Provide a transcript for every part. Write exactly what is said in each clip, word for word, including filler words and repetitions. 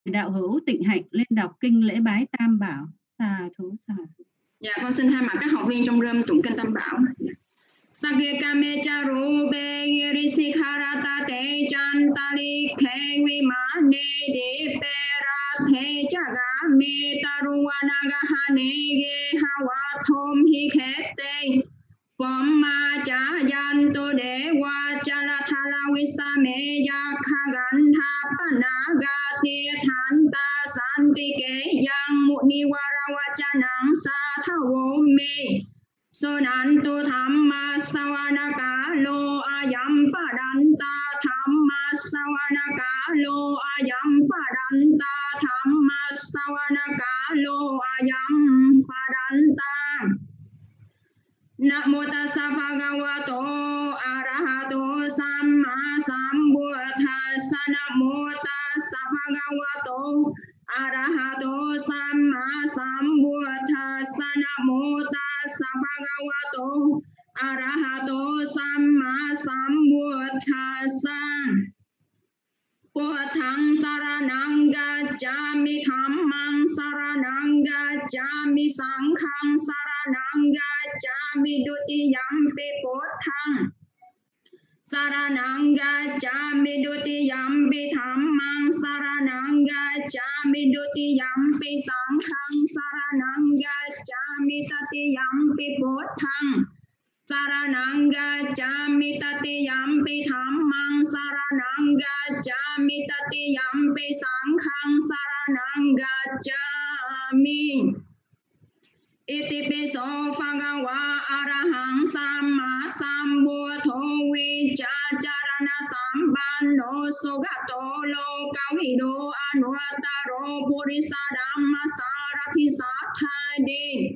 Đạo hữu Tịnh Hạnh lên đọc kinh lễ bái Tam Bảo. Xà thú xà. Dạ, con xin thay mặt các học viên trong rơm tụng kinh Tam Bảo. Sage kame charu be girisi kharata te chantali khe vimane de pera the chaga me taruwana gahane ge hawa thom hi khete pomma cha yan to de wa chala thala visame ya khagan ha panaga te thanta santi ke yang muni wara wachanang sa thawo me Sonantu Dhamma Savanaka Lo Ayam Padanta Dhamma Savanaka Lo Ayam Padanta Dhamma Savanaka Lo Ayam Padanta Namo Tassa Bhagavato Arahato Samma Sambuddhassa Namo Tassa Bhagavato Arahato Samma Sambuddhassa Namo Tassa Bhagavato Arahato Samma Sambuddhassa Putthaṃ saranang gacchāmi Dhammāṃ saranang gacchāmi Saṅghāṃ saranang gacchāmi Dutiyampi Putthaṃ saranang gacchāmi Dutiyampi Dhammāṃ saranang gacchāmi Dutiyampi Saṅghāṃ saranang gacchāmi Tatiyampi Putthaṃ saranang gacchāmi Tatiyampi Dhammāṃ saranang gacchāmi Tatiyampi Saṅghāṃ saranang gacchāmi Iti piso phagava arahang samma sambuddho vichacharana sampanno sugato lokavido anuttaro purisa dhamma sarathi sathadi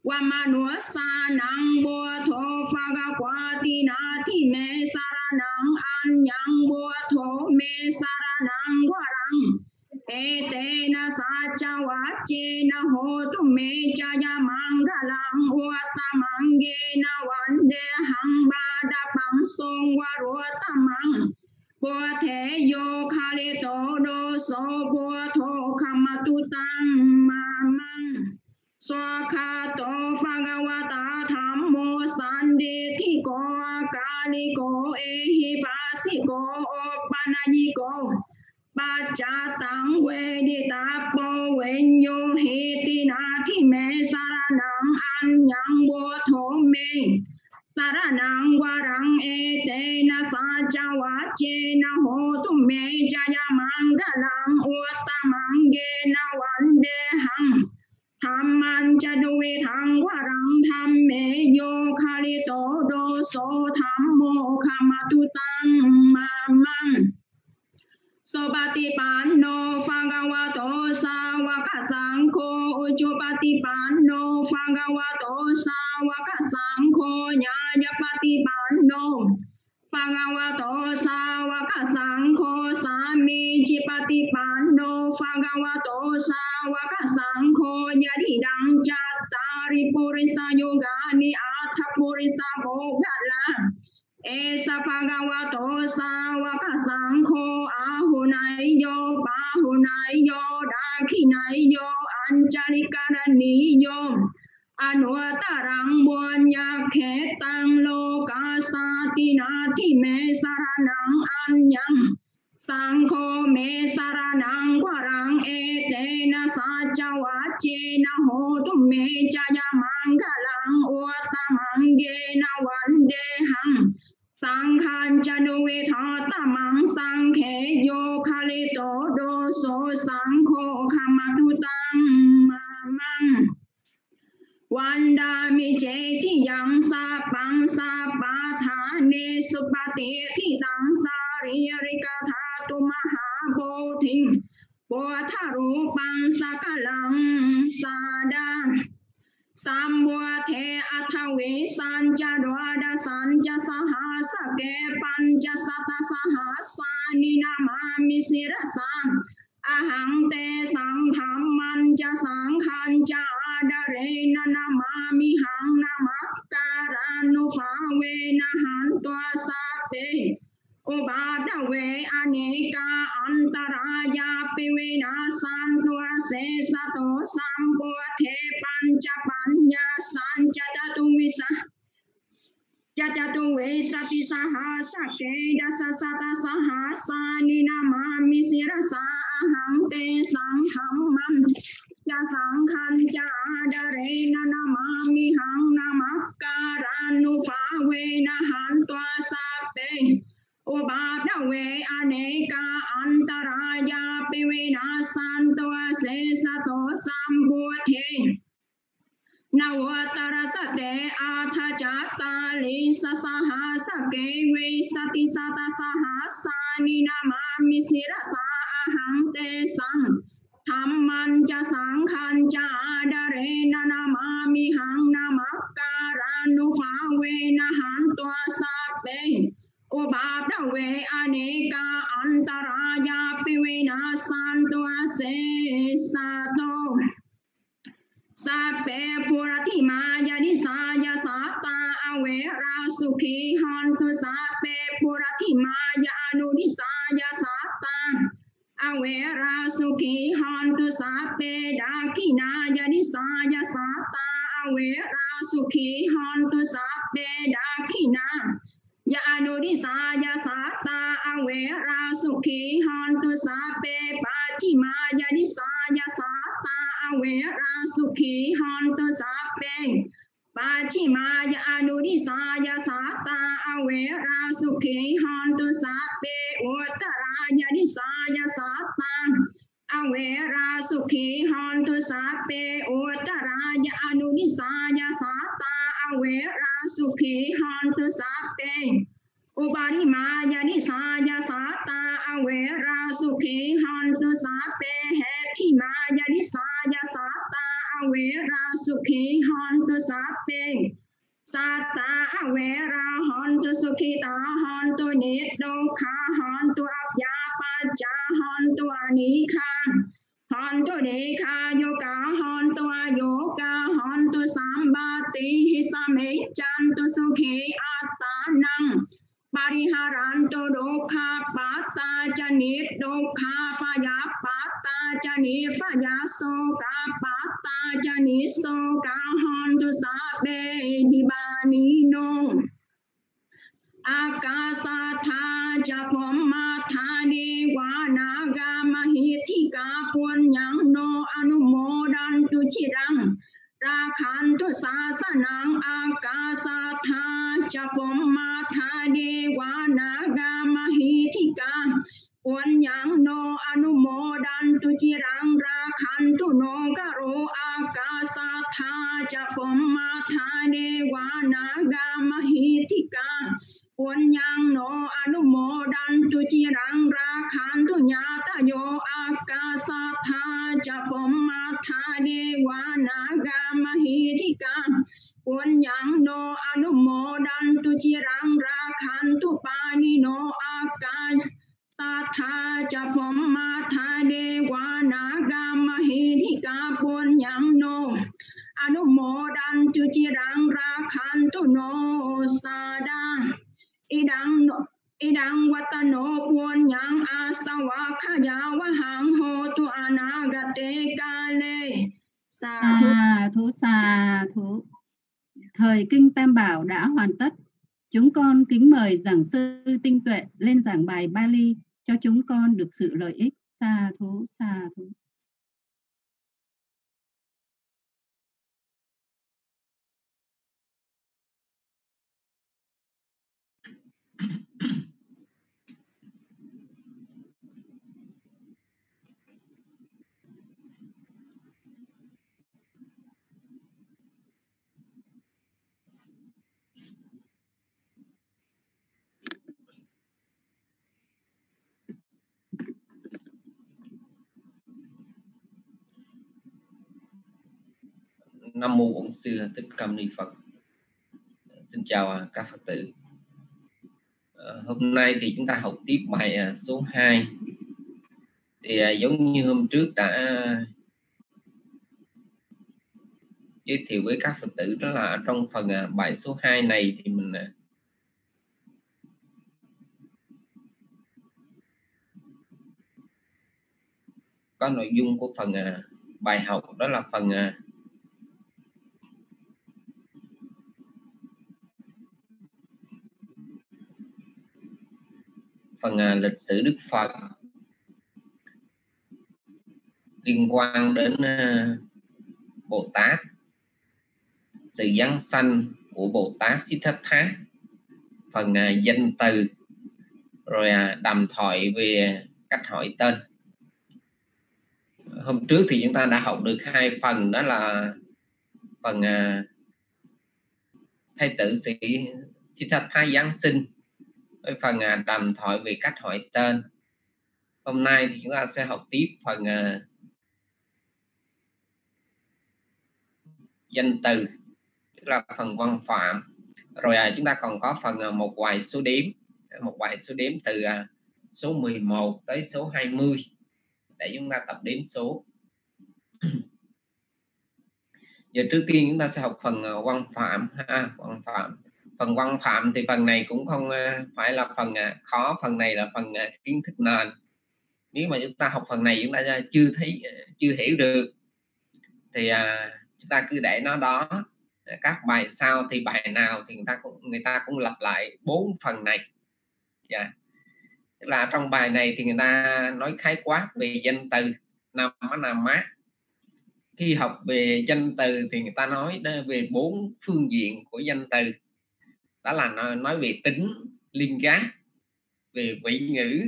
Vamanusanang buddho phagavati nati me saranang anyang buddho me saranang varang Etena sacha vachena hotu me jaya mangalang utamangena vandehang badapang song varutamang Buddhe yo khalito doso buddho kamatutang mamang Swakato Bhagavata Dhammo Sandithiko Akaliko Ehipasiko Opanayiko Pachatang Veditapo Venyo Heti Nati Me Saranang Anyang Buddho Me Saranang Varang Etena Sacha Vachena Hotu Me Jaya Mangalang Uttamangena Vandehang Dhamman Jaduvi Thang Varang Dhamme Yo Khalito Doso Dhammo Kamatutang Mamang Sobati Panno Bhagavato Sāvaka Saṅkho Ujjupati Panno Bhagavato Sāvaka Saṅkho Nyājapati Panno Bhagavato Sāvaka Saṅkho Sami Jipati Panno Bhagavato Sāvaka Saṅkho Yadidang Cattari Purisa Yogani Atha Purisa Bogala Esa Bhagavato Sāvaka Saṅkho Ahunaiyo Bahunaiyo Dakhinaiyo Anjalikaraniyo Anuttarang Bunyakhetang Lokasati Nati Me Saranang Anyang Saṅkho Me Saranang Varang Etena Sacha Vachena Hotu Me Jaya Mangalang Uttamangena Vandehang Saṅghāṃ Jaduvi Thattamang Saṅkhe Yo Khalito Doso Saṅkho Kamatutang Mamang Vandami Jeti Yang Sapang Sapathane Supati Titang Saririkatha Mahabodhim Bodharupang Sakalang Sadang Sambuddhe Athavi Sanja Dvada Sanja Sahasa Ke Panja Sata Sahasa Ninamami Sirasam Ahang Te Sangham Manja Sanghan Ja Adarena Namami Hang Namakkaranu Phave Nahantwa Sape Ubhadawe aneka antaraya pivina santua se sato sampute panca panya sanjatatu visa jatatu vesati sahasa ke dasa sata sahasa ninamami sirasa aham te sanghamman ja sangkhan ja adarena namami hang namakaranu phawena hantwa sape Ubhadawe aneka antaraya pivina santua se sato sampute Nawatara sate atha jata li sasaha sake we sati sata sahasa ninamami sirasa aham te sang Thamman ja sangkhan ja adarena namami hang namakaranu phawena hantwa sape Ubhadawe aneka antaraya pivina santua se sato Sape purati maya disaya sata awera sukhi hantu sape purati maya anu disaya sata awera sukhi hantu sape dakinaya disaya sata awera sukhi hantu sape dakina Ya anu disaya sata awera sukhi hantu sape pachima ya disaya sata awera sukhi hantu sape pachima ya anu disaya sata awera sukhi hantu sape uttara ya disaya sata awera sukhi hantu sape uttara ya anu disaya sata awera sukhi hantu sape Uparima ya disaya sata awera sukhi hantu sape hekima ya disaya sata awera sukhi hantu sape sata awera hantu sukhita hantu nidokha hantu apyapaja hantu anikha hantu dekha yoga hantu ayoga hantu sambati hisame chantu sukhi atanang Pariharanto dokha pata jani dokha phaya pata jani phaya soka pata jani soka hantu sabe nibani no Akasatha japhammatha dewana mahithika punyang no anumodantu chirang Rakhantu sasanang akasatha japhammatha dewana mahithika punyang no anumodantu chirang rakhantu no karo akasatha japhammatha dewana mahithika punyang no anumodantu chirang rakhantu nyata yo akasatha japhammatha dewana mahithika punyang no anumodantu chirang rakhantu pani no akasatha japhammatha dewana mahithika punyang no anumodantu chirang rakhantu no sada idang no idang watano punyang asawakhaya wahang hotu anagate kale sa thú sa thú. Thời kinh Tam Bảo đã hoàn tất. Chúng con kính mời giảng sư Tinh Tuệ lên giảng bài Bali cho chúng con được sự lợi ích. Sa thú sa thú. Nam mô Bổn Sư Thích Ca Mâu Ni Phật. Xin chào các Phật tử. Hôm nay thì chúng ta học tiếp bài số hai. Thì giống như hôm trước đã giới thiệu với các Phật tử, đó là trong phần bài số hai này thì mình có nội dung của phần uh, bài học, đó là phần uh, phần uh, lịch sử Đức Phật liên quan đến uh, Bồ Tát, sự giáng sanh của Bồ Tát Siddhartha, phần uh, danh từ, rồi uh, đàm thoại về cách hỏi tên. Hôm trước thì chúng ta đã học được hai phần, đó là phần uh, Thái tử sĩ Siddhartha giáng sinh với phần uh, đàm thoại về cách hỏi tên. Hôm nay thì chúng ta sẽ học tiếp phần uh, danh từ, tức là phần văn phạm. Rồi uh, chúng ta còn có phần uh, một vài số đếm, một vài số đếm từ uh, số mười một tới số hai mươi để chúng ta tập đếm số. Giờ trước tiên chúng ta sẽ học phần uh, văn phạm ha, văn phạm. Phần văn phạm thì phần này cũng không uh, phải là phần uh, khó, phần này là phần uh, kiến thức nền. Nếu mà chúng ta học phần này chúng ta chưa thấy uh, chưa hiểu được thì uh, chúng ta cứ để nó đó. Các bài sau thì bài nào thì người ta cũng người ta cũng lặp lại bốn phần này. Yeah. Tức là trong bài này thì người ta nói khái quát về danh từ nam á nam mát. Khi học về danh từ thì người ta nói về bốn phương diện của danh từ, đó là nói, nói về tính liên gác, về vị ngữ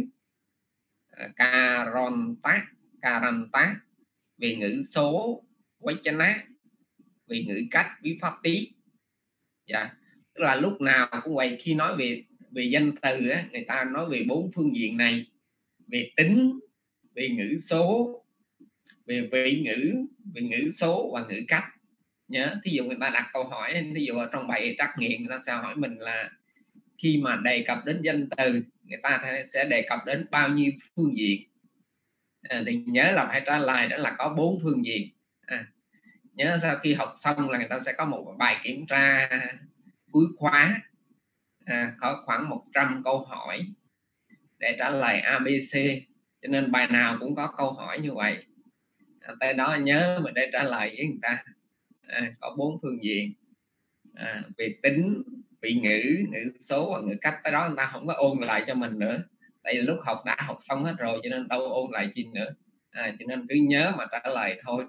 karontat karantat, về ngữ số vachana, về ngữ cách vipatti. Dạ. Tức là lúc nào cũng vậy, khi nói về về danh từ á, người ta nói về bốn phương diện này: về tính, về ngữ số, về vị ngữ, về ngữ số và ngữ cách. Nhớ, thí dụ người ta đặt câu hỏi, thí dụ ở trong bài trắc nghiệm người ta sẽ hỏi mình là khi mà đề cập đến danh từ, người ta sẽ đề cập đến bao nhiêu phương diện. À, thì nhớ là phải trả lời đó là có bốn phương diện. À, nhớ sau khi học xong là người ta sẽ có một bài kiểm tra cuối khóa, à, có khoảng một trăm câu hỏi để trả lời a bê xê, cho nên bài nào cũng có câu hỏi như vậy. À, tới đó nhớ mình để trả lời với người ta. À, có bốn phương diện, à, về tính, vị ngữ, ngữ số và ngữ cách. Tới đó người ta không có ôn lại cho mình nữa, tại vì lúc học đã học xong hết rồi cho nên đâu ôn lại chi nữa. À, cho nên cứ nhớ mà trả lời thôi.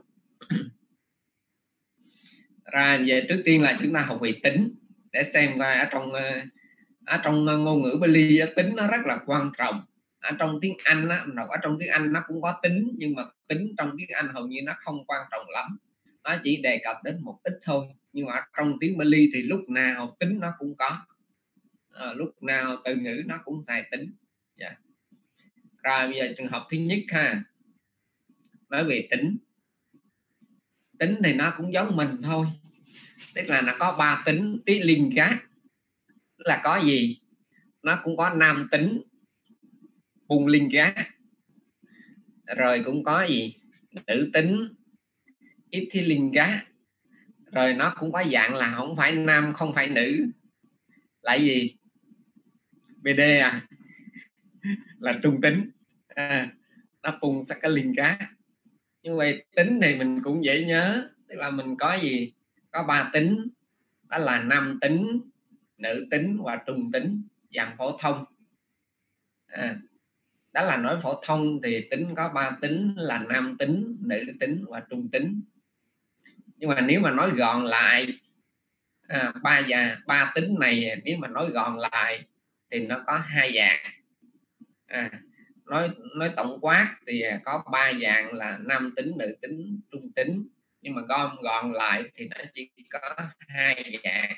Ra về trước tiên là chúng ta học về tính để xem coi ở trong ở trong ngôn ngữ Bali tính nó rất là quan trọng. Ở trong tiếng Anh á, ở trong tiếng Anh nó cũng có tính, nhưng mà tính trong tiếng Anh hầu như nó không quan trọng lắm, nó chỉ đề cập đến một ít thôi. Nhưng mà trong tiếng Bali thì lúc nào tính nó cũng có, à, lúc nào từ ngữ nó cũng xài tính. Yeah. Rồi bây giờ trường hợp thứ nhất ha, nói về tính. Tính thì nó cũng giống mình thôi, tức là nó có ba tính tí liên gác, tức là có gì nó cũng có nam tính bung liên gác, rồi cũng có gì nữ tính ít thi liên gác, rồi nó cũng có dạng là không phải nam không phải nữ, là gì bê đê à là trung tính, à, nó bung sắc cái liên gác. Như vậy tính này mình cũng dễ nhớ, tức là mình có gì có ba tính, đó là nam tính, nữ tính và trung tính, dạng phổ thông. À, đó là nói phổ thông thì tính có ba tính là nam tính, nữ tính và trung tính. Nhưng mà nếu mà nói gọn lại, à, ba và ba tính này nếu mà nói gọn lại thì nó có hai dạng. À, nói nói tổng quát thì có ba dạng là nam tính, nữ tính, trung tính, nhưng mà gom gọn lại thì nó chỉ có hai dạng.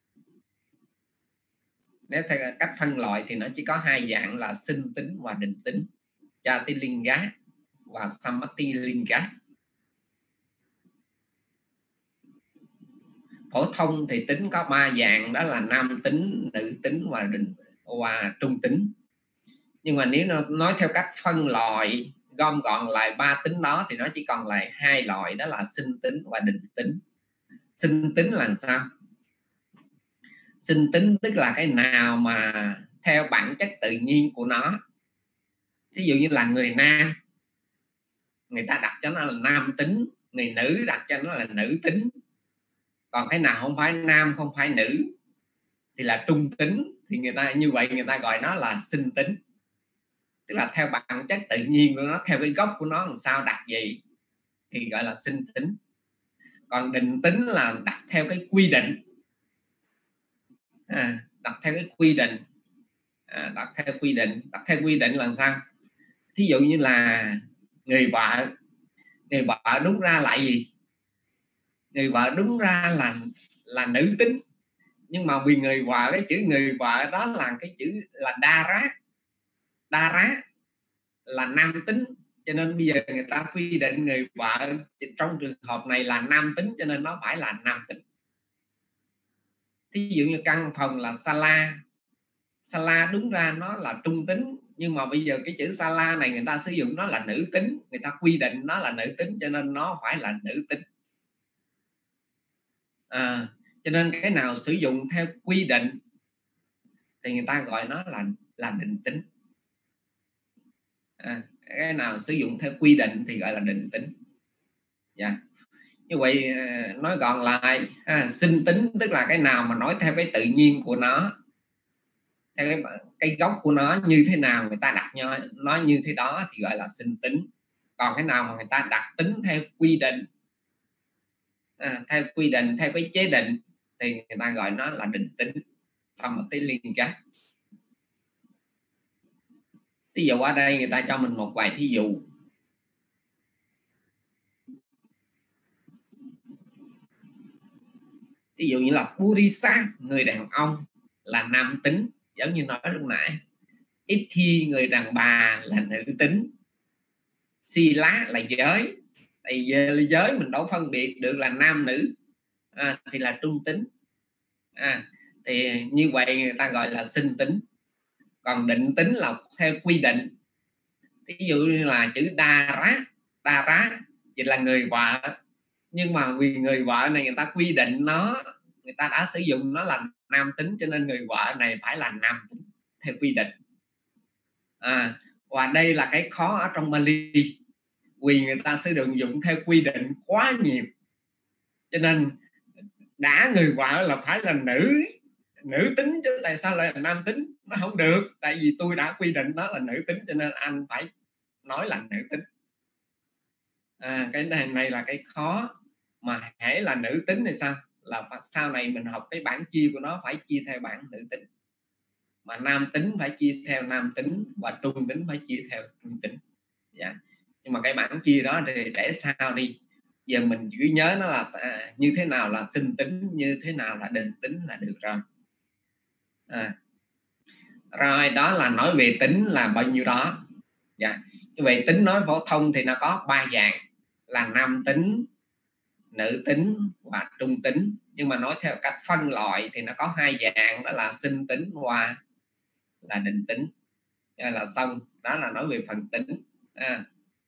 Nếu theo cách phân loại thì nó chỉ có hai dạng là sinh tính và định tính, Jatilinga và Samatilinga. Phổ thông thì tính có ba dạng, đó là nam tính, nữ tính và định và trung tính. Nhưng mà nếu nó nói theo cách phân loại gom gọn lại ba tính đó thì nó chỉ còn lại hai loại, đó là sinh tính và định tính. Sinh tính là sao? Sinh tính tức là cái nào mà theo bản chất tự nhiên của nó. Ví dụ như là người nam người ta đặt cho nó là nam tính, người nữ đặt cho nó là nữ tính. Còn cái nào không phải nam không phải nữ thì là trung tính, thì người ta như vậy người ta gọi nó là sinh tính. Tức là theo bản chất tự nhiên của nó, theo cái gốc của nó làm sao đặt gì thì gọi là sinh tính. Còn định tính là đặt theo cái quy định, à, đặt theo cái quy định, à, đặt theo quy định. Đặt theo quy định là sao? Thí dụ như là người vợ, người vợ đúng ra lại gì? Người vợ đúng ra là là nữ tính, nhưng mà vì người vợ, cái chữ người vợ đó là cái chữ là đa rá, đa rá là nam tính, cho nên bây giờ người ta quy định người vợ trong trường hợp này là nam tính, cho nên nó phải là nam tính. Thí dụ như căn phòng là sala, sala đúng ra nó là trung tính, nhưng mà bây giờ cái chữ sala này người ta sử dụng nó là nữ tính, người ta quy định nó là nữ tính, cho nên nó phải là nữ tính. À, cho nên cái nào sử dụng theo quy định thì người ta gọi nó là là định tính. À, cái nào sử dụng theo quy định thì gọi là định tính. Dạ. Như vậy nói gọn lại, à, sinh tính tức là cái nào mà nói theo cái tự nhiên của nó, theo cái, cái gốc của nó như thế nào người ta đặt nó, nó như thế đó thì gọi là sinh tính. Còn cái nào mà người ta đặt tính theo quy định, à, theo quy định, theo cái chế định thì người ta gọi nó là định tính. Xong một tí liên kết. Ví dụ ở đây người ta cho mình một vài thí dụ. Ví dụ như là Purisa, người đàn ông là nam tính, giống như nói lúc nãy. Ithi, người đàn bà là nữ tính. Sila là giới, tại vì giới mình đâu phân biệt được là nam nữ, à, thì là trung tính. À, thì như vậy người ta gọi là sinh tính. Còn định tính là theo quy định. Ví dụ như là chữ đa rá, đa rá chỉ là người vợ, nhưng mà vì người vợ này người ta quy định nó, người ta đã sử dụng nó là nam tính, cho nên người vợ này phải là nam tính theo quy định. À, và đây là cái khó ở trong Bali, vì người ta sử dụng theo quy định quá nhiều, cho nên đã người vợ là phải là nữ nữ tính, chứ tại sao lại là nam tính? Nó không được, tại vì tôi đã quy định nó là nữ tính, cho nên anh phải nói là nữ tính. À, cái này, này là cái khó. Mà hễ là nữ tính thì sao? Là sau này mình học cái bảng chia của nó phải chia theo bảng nữ tính, mà nam tính phải chia theo nam tính, và trung tính phải chia theo trung tính. Dạ. Nhưng mà cái bảng chia đó thì để sau đi, giờ mình cứ nhớ nó là à, như thế nào là sinh tính, như thế nào là định tính là được rồi. À. Rồi đó là nói về tính là bao nhiêu đó. Dạ. Như vậy tính nói phổ thông thì nó có ba dạng là nam tính, nữ tính và trung tính. Nhưng mà nói theo cách phân loại thì nó có hai dạng, đó là sinh tính và là định tính. Đây là xong, đó là nói về phần tính. À.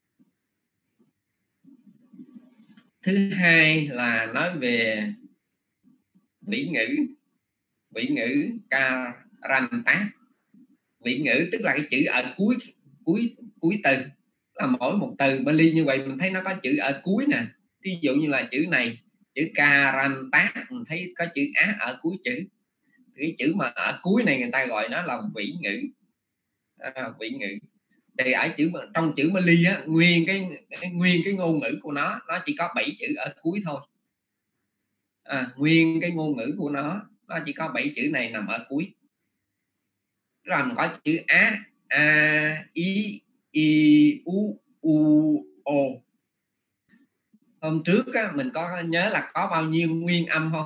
Thứ hai là nói về vĩ ngữ. Vĩ ngữ Karanta. Vĩ ngữ tức là cái chữ ở cuối cuối cuối từ, là mỗi một từ Bali như vậy mình thấy nó có chữ ở cuối nè. Ví dụ như là chữ này, chữ Karanta, mình thấy có chữ á ở cuối chữ. Cái chữ mà ở cuối này người ta gọi nó là vĩ ngữ. À, vĩ ngữ thì ở chữ trong chữ Bali á, nguyên cái, cái nguyên cái ngôn ngữ của nó nó chỉ có bảy chữ ở cuối thôi. À, nguyên cái ngôn ngữ của nó nó chỉ có bảy chữ này nằm ở cuối. Rồi mình có chữ á, a, i, i, u, u, o. Hôm trước á, mình có nhớ là có bao nhiêu nguyên âm không?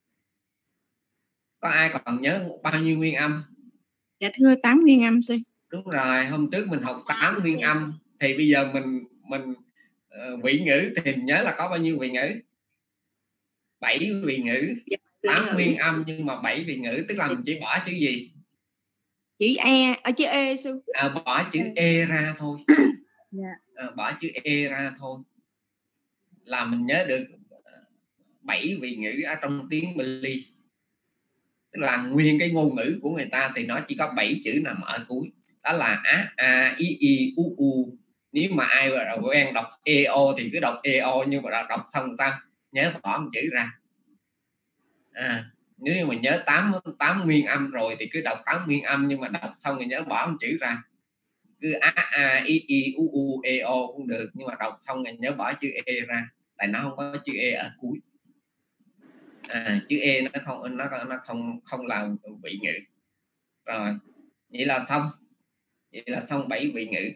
Có ai còn nhớ bao nhiêu nguyên âm? Dạ thưa, tám nguyên âm sư. Đúng rồi, hôm trước mình học tám nguyên âm, thì bây giờ mình mình uh, vị ngữ thì mình nhớ là có bao nhiêu vị ngữ? Bảy vị ngữ, tám nguyên âm nhưng mà bảy vị ngữ, tức là mình chỉ bỏ chữ gì? Chữ e, ở chữ e sư. À, bỏ chữ e ra thôi. À, bỏ chữ e ra thôi là mình nhớ được bảy vị ngữ ở trong tiếng Bali. Tức là nguyên cái ngôn ngữ của người ta thì nó chỉ có bảy chữ nằm ở cuối, đó là á, a, i, i, u, u, Nếu mà ai mà quen đọc e o thì cứ đọc e o, nhưng mà đọc xong sao nhớ bỏ một chữ ra. À, nếu như mà nhớ tám tám nguyên âm rồi thì cứ đọc tám nguyên âm, nhưng mà đọc xong rồi nhớ bỏ một chữ ra. Cứ a a i i u u e o cũng được, nhưng mà đọc xong rồi nhớ bỏ chữ e ra, tại nó không có chữ e ở cuối. À, chữ e nó không nó nó không không làm vị ngữ. Rồi vậy là xong, vậy là xong bảy vị ngữ.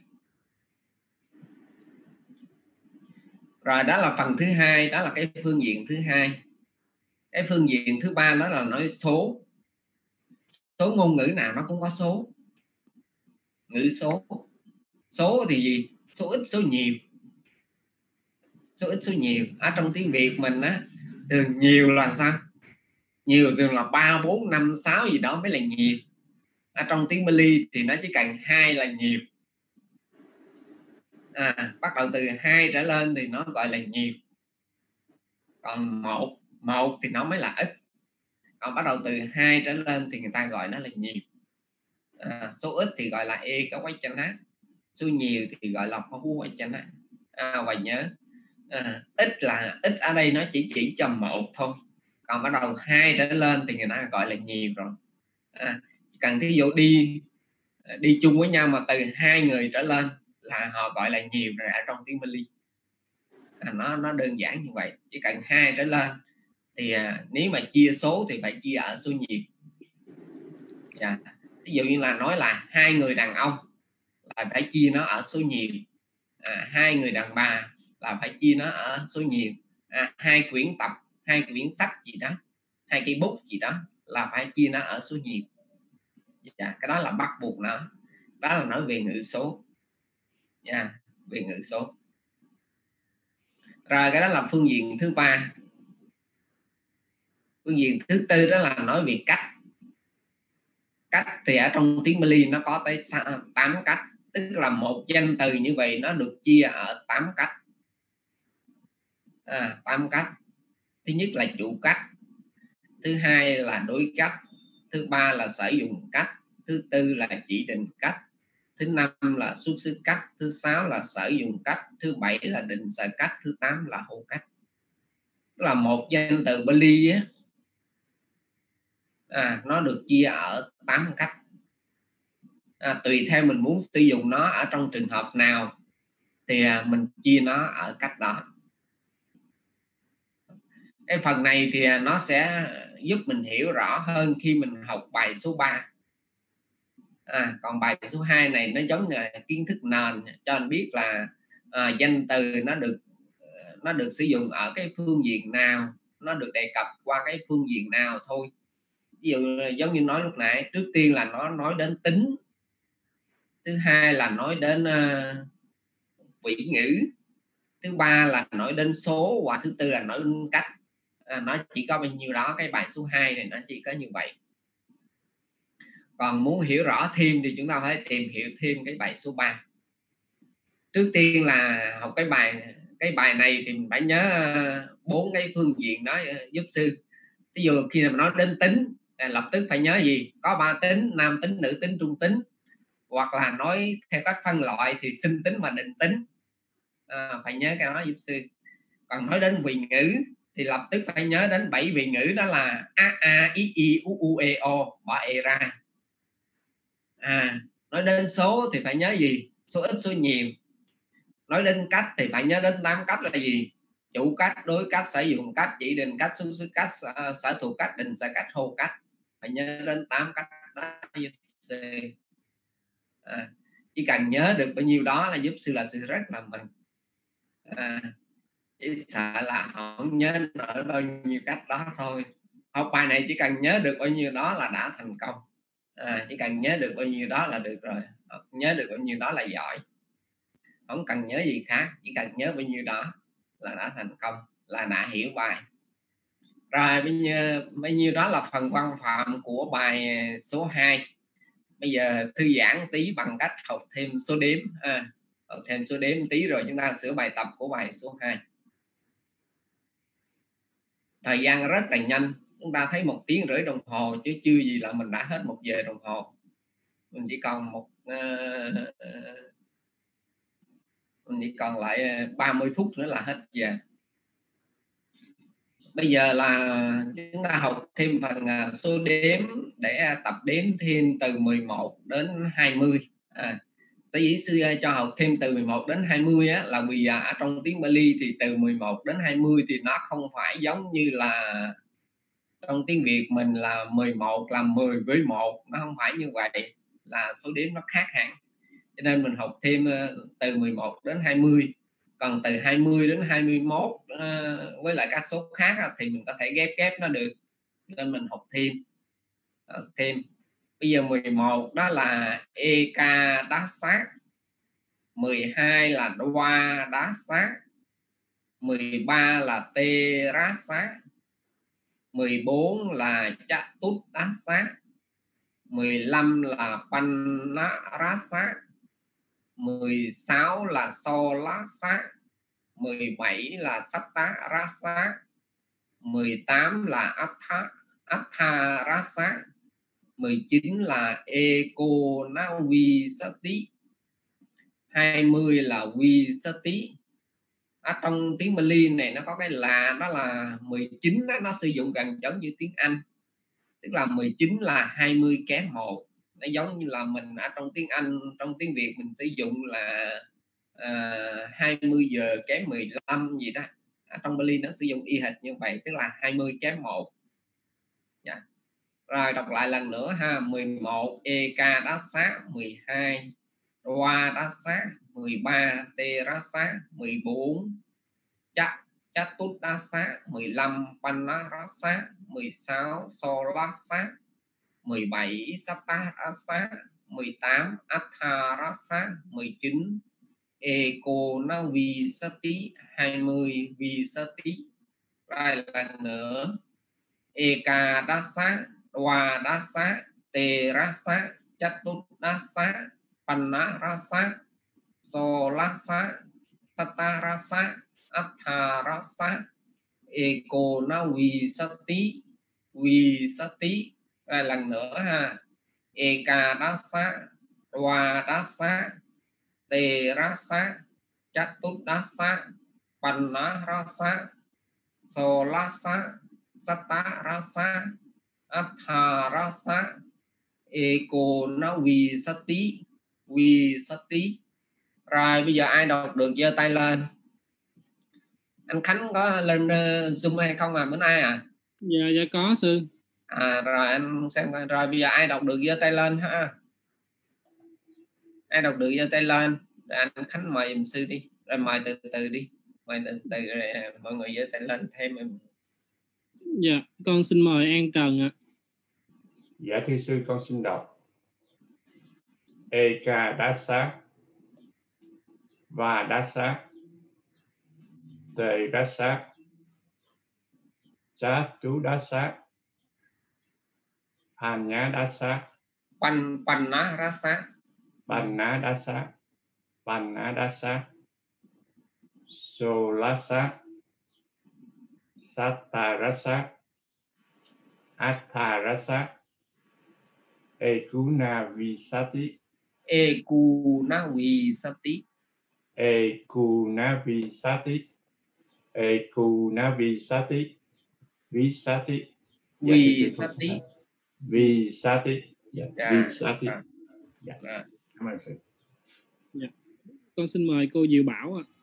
Rồi đó là phần thứ hai, đó là cái phương diện thứ hai. Cái phương diện thứ ba đó là nói số. Số ngôn ngữ nào nó cũng có số. Ngữ số. Số thì gì? Số ít số nhiều. Số ít số nhiều. Ở trong tiếng Việt mình á, thường nhiều là sao? Nhiều thường là ba, bốn, năm, sáu gì đó mới là nhiều. Ở trong tiếng Bali thì nó chỉ cần hai là nhiều. À, bắt đầu từ hai trở lên thì nó gọi là nhiều. Còn một, một thì nó mới là ít. Còn bắt đầu từ hai trở lên thì người ta gọi nó là nhiều. À, số ít thì gọi là e có quay chân á, số nhiều thì gọi là phú quay chân á. À, và nhớ à, ít là ít ở đây nó chỉ chỉ cho một thôi, còn bắt đầu hai trở lên thì người ta gọi là nhiều rồi. À, cần thí dụ đi đi chung với nhau mà từ hai người trở lên là họ gọi là nhiều rồi ở trong tiếng Bali. À, nó nó đơn giản như vậy. Chỉ cần hai trở lên thì à, nếu mà chia số thì phải chia ở số nhiều. Dạ. Ví dụ như là nói là hai người đàn ông là phải chia nó ở số nhiều. À, hai người đàn bà là phải chia nó ở số nhiều. À, hai quyển tập, hai quyển sách gì đó, hai cây bút gì đó là phải chia nó ở số nhiều. Dạ, cái đó là bắt buộc nó. Đó là nói về ngữ số. Dạ, về ngữ số. Rồi cái đó là phương diện thứ ba. Phương diện thứ tư đó là nói về cách. Cách thì ở trong tiếng Bali nó có tới tám cách, tức là một danh từ như vậy nó được chia ở tám cách. À, tám cách. Thứ nhất là chủ cách, thứ hai là đối cách, thứ ba là sử dụng cách, thứ tư là chỉ định cách, thứ năm là xuất xứ cách, thứ sáu là sử dụng cách, thứ bảy là định sở cách, thứ tám là hô cách. Tức là một danh từ Bali á, à, nó được chia ở tám cách. À, tùy theo mình muốn sử dụng nó ở trong trường hợp nào thì à, mình chia nó ở cách đó. Cái phần này thì à, nó sẽ giúp mình hiểu rõ hơn khi mình học bài số ba. À, còn bài số hai này nó giống như kiến thức nền cho anh biết là à, danh từ nó được nó được sử dụng ở cái phương diện nào, nó được đề cập qua cái phương diện nào thôi. Ví dụ giống như nói lúc nãy, trước tiên là nó nói đến tính, thứ hai là nói đến uh, vị ngữ, thứ ba là nói đến số, và thứ tư là nói đến cách. À, nó chỉ có bao nhiêu đó. Cái bài số hai này nó chỉ có như vậy. Còn muốn hiểu rõ thêm thì chúng ta phải tìm hiểu thêm cái bài số ba. Trước tiên là học cái bài cái bài này thì mình phải nhớ bốn cái phương diện đó giúp sư. Ví dụ khi mà nói đến tính, lập tức phải nhớ gì? Có ba tính: nam tính, nữ tính, trung tính. Hoặc là nói theo các phân loại thì sinh tính và định tính. À, phải nhớ cái đó giúp sư. Còn nói đến vị ngữ thì lập tức phải nhớ đến bảy vị ngữ, đó là a a i i u u e o, bỏ e ra. À, nói đến số thì phải nhớ gì? Số ít số nhiều. Nói đến cách thì phải nhớ đến tám cách là gì? Chủ cách, đối cách, sử dụng cách, chỉ định cách, xuất xứ cách, sở thuộc cách, định sở cách, hô cách. Phải nhớ đến tám cách đó giúp sư. À, chỉ cần nhớ được bao nhiêu đó là giúp sư là sư rất là mừng. À, chỉ sợ là không nhớ nổi bao nhiêu cách đó thôi. Học bài này chỉ cần nhớ được bao nhiêu đó là đã thành công. À, chỉ cần nhớ được bao nhiêu đó là được rồi. Nhớ được bao nhiêu đó là giỏi. Không cần nhớ gì khác, chỉ cần nhớ bao nhiêu đó là đã thành công, là đã hiểu bài. Rồi bao nhiêu, bao nhiêu đó là phần văn phạm của bài số hai. Bây giờ thư giãn tí bằng cách học thêm số đếm. À, học thêm số đếm tí rồi chúng ta sửa bài tập của bài số hai. Thời gian rất là nhanh. Chúng ta thấy một tiếng rưỡi đồng hồ chứ chưa gì là mình đã hết một giờ đồng hồ. Mình chỉ còn một uh, uh, Mình chỉ còn lại ba mươi phút nữa là hết giờ. Bây giờ là chúng ta học thêm phần số đếm để tập đếm thêm từ mười một đến hai mươi. À, sở dĩ sư cho học thêm từ mười một đến hai mươi á, là vì ở trong tiếng Bali thì từ mười một đến hai mươi thì nó không phải giống như là trong tiếng Việt mình là mười một là mười với một, nó không phải như vậy, là số đếm nó khác hẳn. Cho nên mình học thêm từ mười một đến hai mươi. Còn từ hai mươi đến hai mươi mốt uh, với lại các số khác thì mình có thể ghép ghép nó được, nên mình học thêm học thêm. Bây giờ mười một đó là Eka Đá Sát, mười hai là Đoa Đá Sát, mười ba là Tê Rá Sát, mười bốn là Chát Tút Đá Sát, mười lăm là Pan Ná Rá Sát, mười sáu là So Lá Sát, mười bảy là Satta Rasa, mười tám là Atha Atha Rasa, mười chín là Eko Navi Sati, hai mươi là Vi Sati. Ở trong tiếng Bali này nó có cái là đó là mười chín đó, nó sử dụng gần giống như tiếng Anh, tức là mười chín là hai mươi kém một. Nó giống như là mình ở trong tiếng Anh, trong tiếng Việt mình sử dụng là à, hai mươi giờ kém mười lăm gì đó. Ở trong Bali nó sử dụng y hệt như vậy, tức là hai mươi kém một. Yeah. Rồi đọc lại lần nữa ha. Mười một Eka Đá Sát, mười hai Đoa Đá Sát, mười ba Tê Rá Sát, mười bốn Chát Chát Tút Đá Sát, mười lăm Panna Rá Sát, mười sáu So Lá Sát, mười bảy Satta Rá Sát, mười tám Atha Rá Sát, mười chín Eko Navi Sati, hai mươi Vi Sati. Rồi lần nữa Eka Đá Sát, Đoa Đá Sát, Tê Rá Sát, Chát Tút Đá Sát, Panna Rá Sát, So Lá Sát, Satta Rá Sát, Atha Rá Sát, Eko Navi Sati, Vi Sati. Rồi lần nữa ha. Eka Đá Sát, Đoa Đá Sát, Tê Rá Sát, Chát Tút Đá Sát, Panna Rá Sát, So Lá Sát, Satta Rá Sát, Atha Rá Sát, Eko Navi Sati, Vi Sati. Rồi bây giờ ai đọc được giơ tay lên. Anh Khánh có lên uh, Zoom hay không à, bữa nay à? Dạ dạ có sư. À rồi anh xem coi. Rồi bây giờ ai đọc được giơ tay lên ha. Ai đọc được giơ tay lên. Rồi anh Khánh mời giùm sư đi. Rồi mời từ từ đi. Mời từ từ rồi mọi người giơ tay lên thêm em. Dạ con xin mời An Trần ạ. Dạ thưa sư, con xin đọc. Eka Đá Sát, và Đá Sát, Tê Rá Sát, Chát Tú Đá Sát, Pan Nhá Đá Sát, Pan Panna Rá Sát, Pan Ná Đá Sát, Pan Ná Đá Sát, So Lá Sát, Satta Rá Sát, Atha Rá Sát, Ekuna Vi Sati, Ekuna Vi Sati, Ekuna Vi Sati, Ekuna Vi Sati, Vi Sati, Vi Sati, Vi Sati, Vi Sati. Dạ. Cảm ơn sư. Dạ. Con xin mời cô Diệu Bảo ạ.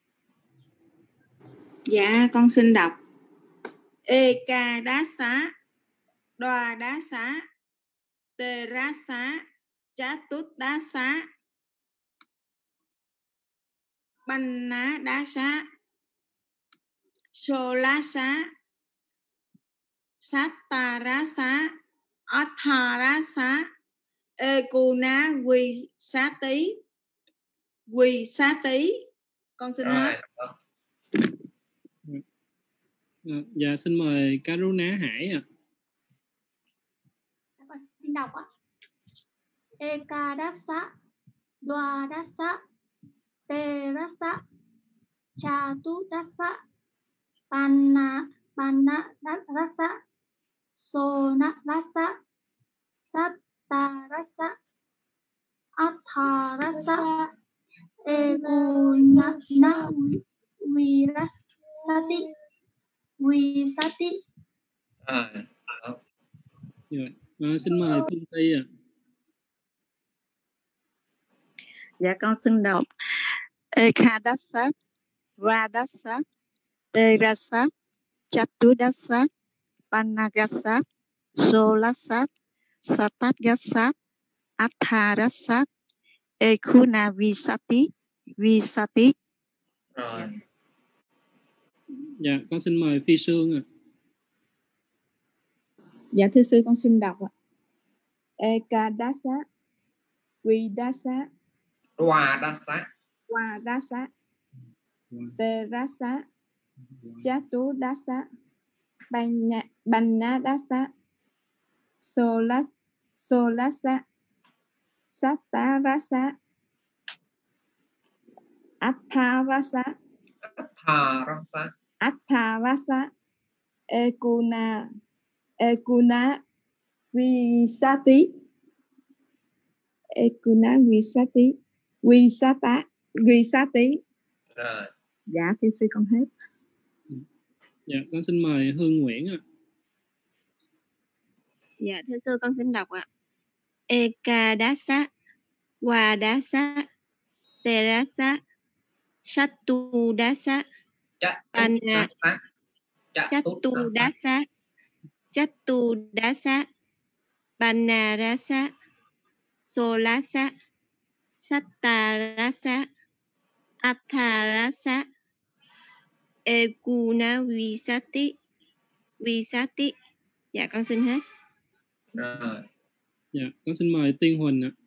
Dạ con xin đọc. Eka Đá Xá, Đoa Đá Xá, Tê Rá Xá, Chát Tút Đá Xá, Pan Ná Đá Xá, So Lá Xá, Satta Rá Xá, Atha Rá Xá, Ekuna Vi Xá Tí, Vi Xá Tí. Con xin hết. Dạ xin mời Karuna Hải ạ. Con xin đọc ạ. Eka Đá Xá, Đoa Đá Xá, Tê Rá Xá, Cha Tú Đá Xá, Panna Panna Đá Xá, So Na Đá Xá, Satta Đá Xá, Atha Đá Xá, Eguna na Virasati Visati. À, Rồi. À, xin mời Phương Ty ạ. Dạ con xin đọc Ekadasa, Vadasa, Terasa, Chatudasa, Panagasa, Solasa, Satagasa, Atharasa, Ekuna Visati, Visati. rồi. Dạ con xin mời Phi Sương ạ. Dạ thưa sư, con xin đọc ạ. Ekadasa, Vidasa, Dwadasa, Wadasa, Terasa, Chatudasa, Banya- Banadasa, Solas, Solasa, Satarasa, Atharasa, Atharasa, Atharasa, Ekuna, Ekuna Visati, Ekuna Visati, Visata, Visati. rồi. Dạ thưa sư con hết. Dạ con xin mời Hương Nguyễn ạ. Dạ thưa sư, con xin đọc ạ. Ekadasa, Wadasa, Terasa, Chatudasa, Pana, Chatudasa, Chatudasa, Panarasa, Solasa, Satarasa, Atharasa, Ekuna Visati, Visati. Dạ con xin hết. Rồi. Dạ con xin mời Tiên Huỳnh ạ.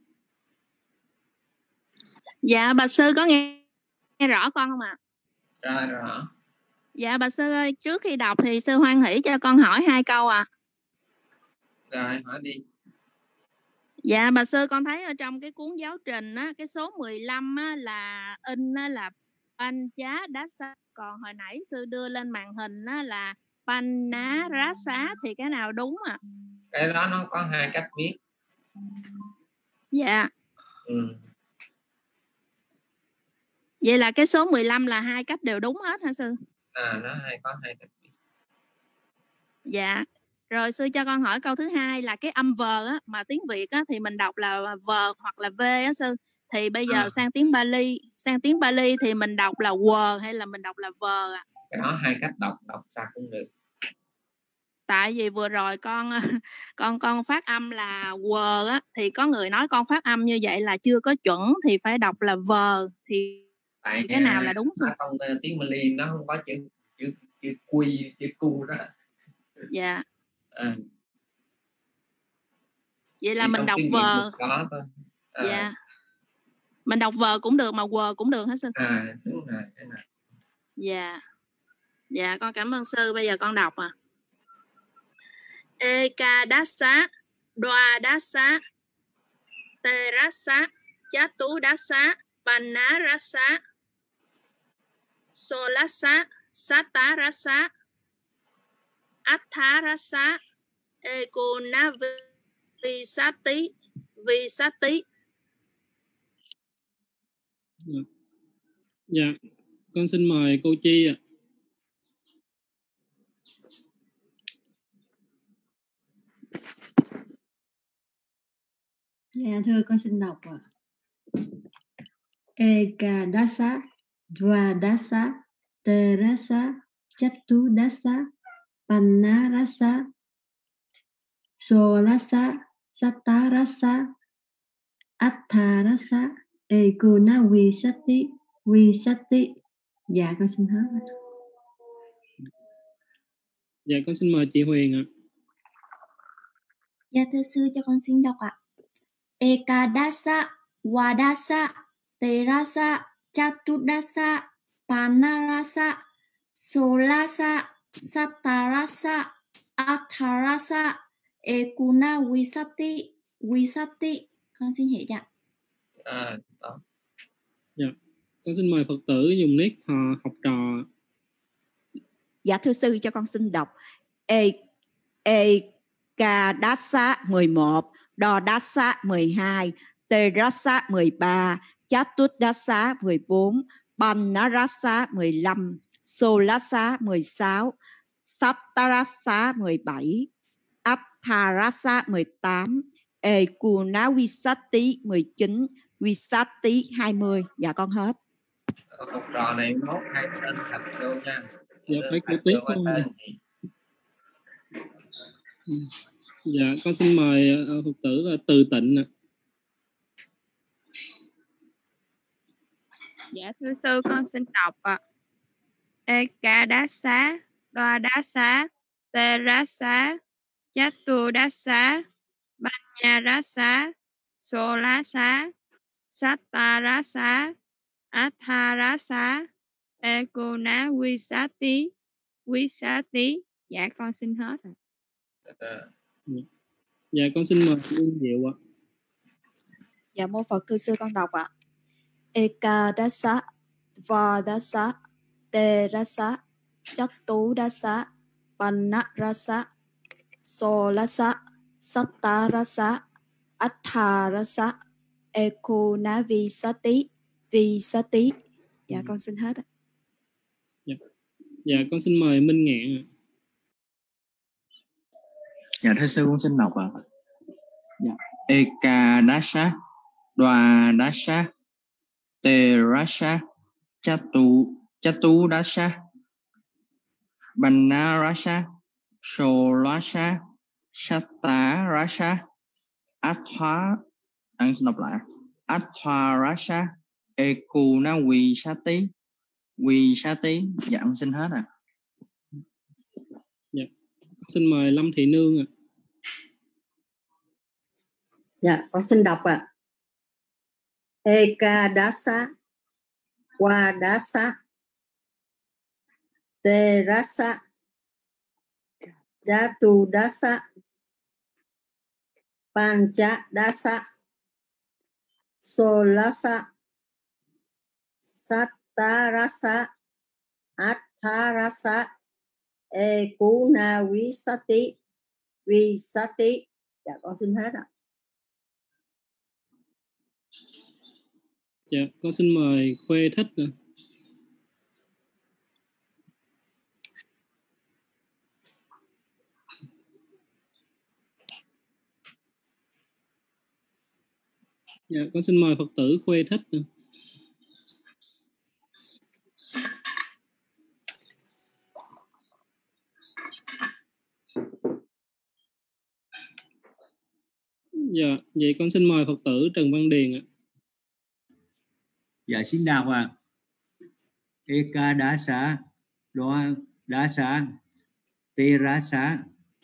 Dạ bạch sư có nghe, nghe rõ con không ạ? Rồi rồi. Dạ bạch sư ơi, trước khi đọc thì sư hoan hỷ cho con hỏi hai câu ạ. À. Rồi hỏi đi. Dạ bạch sư, con thấy ở trong cái cuốn giáo trình á, cái số mười lăm á, là in á, là Pancha Dasa, còn hồi nãy sư đưa lên màn hình á, là Panarasa, thì cái nào đúng ạ? À? Cái đó nó có hai cách viết. Dạ. Ừ. Vậy là cái số mười lăm là hai cách đều đúng hết hả sư? À, nó hay có hai cách viết. Dạ. Rồi sư cho con hỏi câu thứ hai là cái âm vờ á, mà tiếng Việt á, thì mình đọc là vờ hoặc là v á sư. Thì bây giờ à. sang tiếng Bali, sang tiếng Bali thì mình đọc là quờ hay là mình đọc là vờ ạ? À? Cái đó hai cách đọc, đọc sao cũng được. Tại vì vừa rồi con con con phát âm là quờ á, thì có người nói con phát âm như vậy là chưa có chuẩn, thì phải đọc là vờ, thì tại cái nào là đúng sư? Trong tiếng Bali nó không có chữ chữ chữ quy, chữ cu đó. Dạ. À. Vậy là mình đọc vờ. À. Dạ. Mình đọc vờ cũng được mà quờ cũng được hả sư? À đúng rồi, cái này. Dạ. Dạ con cảm ơn sư, bây giờ con đọc à. Ekadasa, Dwadasa, Terasa, Chatudasa, Panarasa, Solasa, Satarasa, Atharasa, Ekuna Visati, Visati. Dạ, con xin mời cô Chi ạ. Dạ thưa con xin đọc ạ. Ekadasa, Dwadasa, Terasa, Chatudasa, Panarasa, Solasa, Satarasa, Atharasa, Ekuna Visati, Visati. Dạ con xin hết. Dạ con xin mời chị Huyền ạ. Dạ thưa sư, cho con xin đọc ạ. Ekadasa, Wadasa, Terasa, Chatudasa, Panarasa, Solasa, Satarasa, Atharasa, Ekuna Visati, Visati. Con xin hiểu ạ. À, đó. Dạ. Con xin mời Phật tử dùng nick họ học trò. Dạ thưa sư, cho con xin đọc E Ekadasa mười một, Dwadasa mười hai, Terasa mười ba, Chatudasa mười bốn, Panarasa mười lăm, Solasa mười sáu, Sattarasa mười bảy, Atharasa mười tám, Ekunavisati mười chín, Visati hai mươi. Dạ con hết. Học trò này nốt hai tên thật vô nha. Dạ phải của tiếp luôn. Dạ con xin mời uh, Phật tử là Từ Tịnh ạ. Dạ thưa sư, con xin đọc ạ. Ekadasa, Dwadasa, Terasa, Chatudasa, Banyarasa, Solasa, Sattarasa, Atharasa, Ekuna Visati, Visati. Dạ con xin hết ạ. Dạ con xin mời Liên Diệu ạ. Dạ mô Phật, cư sư con đọc ạ. Ekadasa, Dwadasa, Terasa, Chatudasa, Panarasa, Solasa, Sattarasa, Atharasa, Ekunavisati, Visati. Dạ con xin hết ạ. Dạ. Dạ con xin mời Minh Ngạn ạ. Dạ thưa sư con xin đọc ạ. Dạ. Ekadasa, Dwadasa, Terasa, Chatu Chatudasa, Banarasa, Solasa, Sattarasa, Atha, anh xin đọc lại. Atharasa, Ekunavisati, Visati. Dạ con xin hết ạ. Dạ. Con xin mời Lâm Thị Nương ạ. Dạ con xin đọc ạ. Ekadasa, Dwadasa, Terasa, Chatudasa, Panchadasa, Solasa, Sattarasa, Atharasa, Ekunavisati, Visati. Dạ con xin hết ạ. Dạ con xin mời Khuê Thích ạ. Dạ con xin mời Phật tử Khuê Thích ạ. Dạ vậy con xin mời Phật tử Trần Văn Điền ạ. Dạ xin đọc ạ. Ekadasa, Dwadasa, Terasa,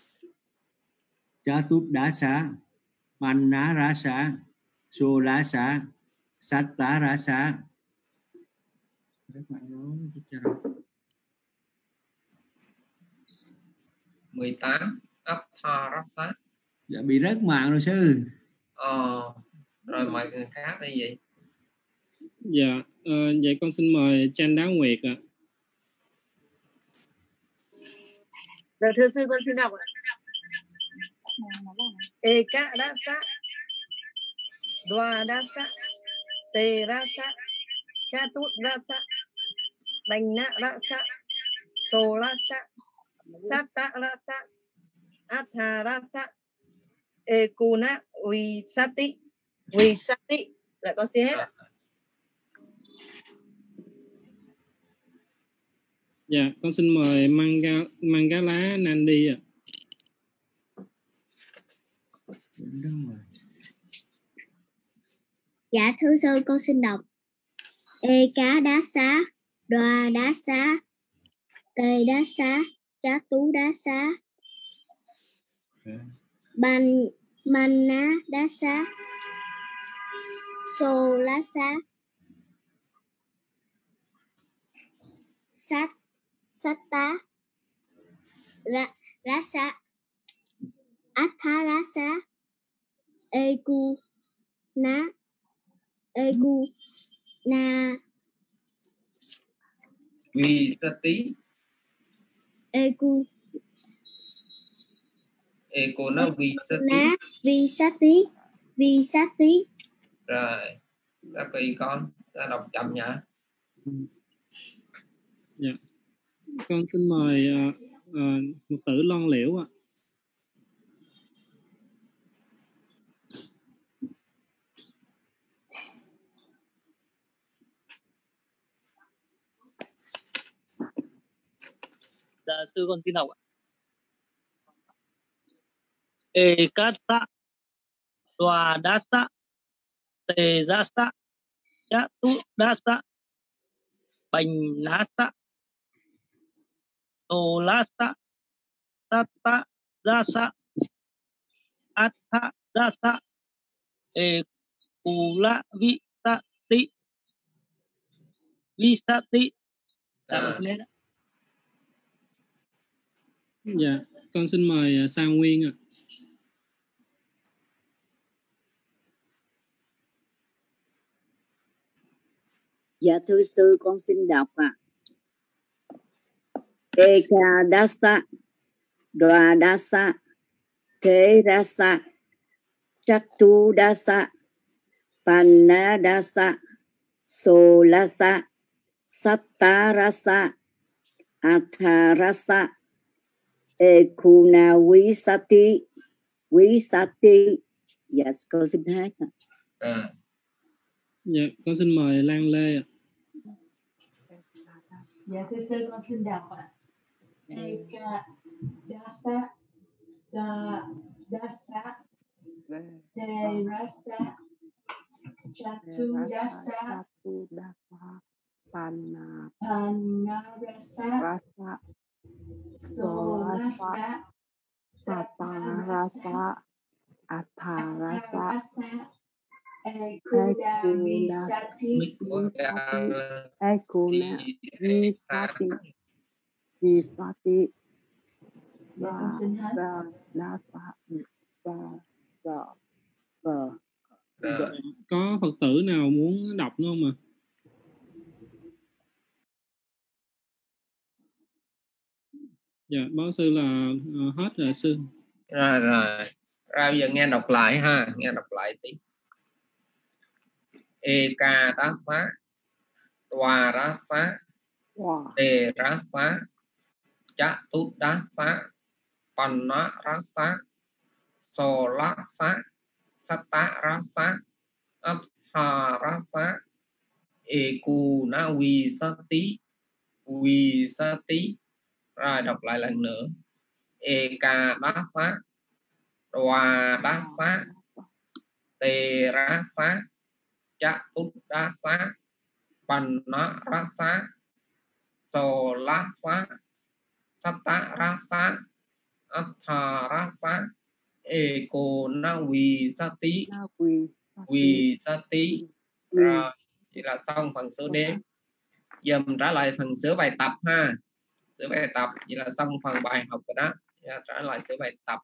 Chatudasa, Panarasa, Solasa, Sattarasa. mười tám Atharasa. Dạ bị rớt mạng rồi sư. Ờ, rồi mời người khác đây gì? Dạ, uh, vậy con xin mời Trang Đáo Nguyệt ạ. Rồi thưa sư con xin đọc ạ. Ekadasa, Dwadasa, Terasa, Chatudasa, Banarasa, Solasa, Sattarasa, Atharasa, Ekunavisati, Visati. Lại con xin hết ạ. Dạ, con xin mời Manga, Mangala Nandi ạ. Dạ thưa sư con xin đọc. Ekadasa, Dwadasa, Terasa, Chatudasa, Banarasa, Solasa, Sat Satta Ra, Rasa, Atharasa, Eku Na Eku Na Visati, Eku Ekunavisati, Na Visati, Visati. Rồi Các tùy con, ta đọc chậm nhá. Dạ. Con xin mời uh, uh, Mục tử Loan Liễu ạ. Dạ sư con xin đọc ạ. Ekasa Dwadasa Tejasa Chatudasa Panasa Solasa Satadasa Atthadasa Ekula Visati Visati. Dạ con xin hết. Dạ, con xin mời uh, Sang Nguyên ạ. Dạ thưa sư, con xin đọc ạ. À. Ekadasa Dwadasa Terasa Chatudasa Panadasa Solasa Sattarasa Atharasa Ekuna Visati Visati. Dạ con xin hết ạ. À. Dạ, con xin mời Lan Lê ạ. Dạ thưa sư, con xin đọc ạ. Ekadasa Dasa Terasa Chatudasa Panarasa Solasa Sattarasa Atharasa Ekuna Visati Ekuna Visati Visati. Dạ con xin hết. Có Phật tử nào muốn đọc nữa không ạ? Dạ, báo sư là uh, hết rồi sư. Rồi rồi. Rồi bây giờ nghe đọc lại ha, nghe đọc lại tí. Ekadasa Dwarasa Terasa Chatudasa Panarasa Solasa Sattarasa Atharasa Ekuna Visati Visati. Rồi đọc lại lần nữa. Ekadasa Dwadasa Terasa Chatudasa Panarasa Solasa Sattarasa Atharasa Ekuna Visati Visati. Rồi, vậy là xong phần số đếm. Giờ mình trả lại phần sửa bài tập ha. Sửa bài tập, vậy là xong phần bài học rồi đó. Giờ trả lại sửa bài tập.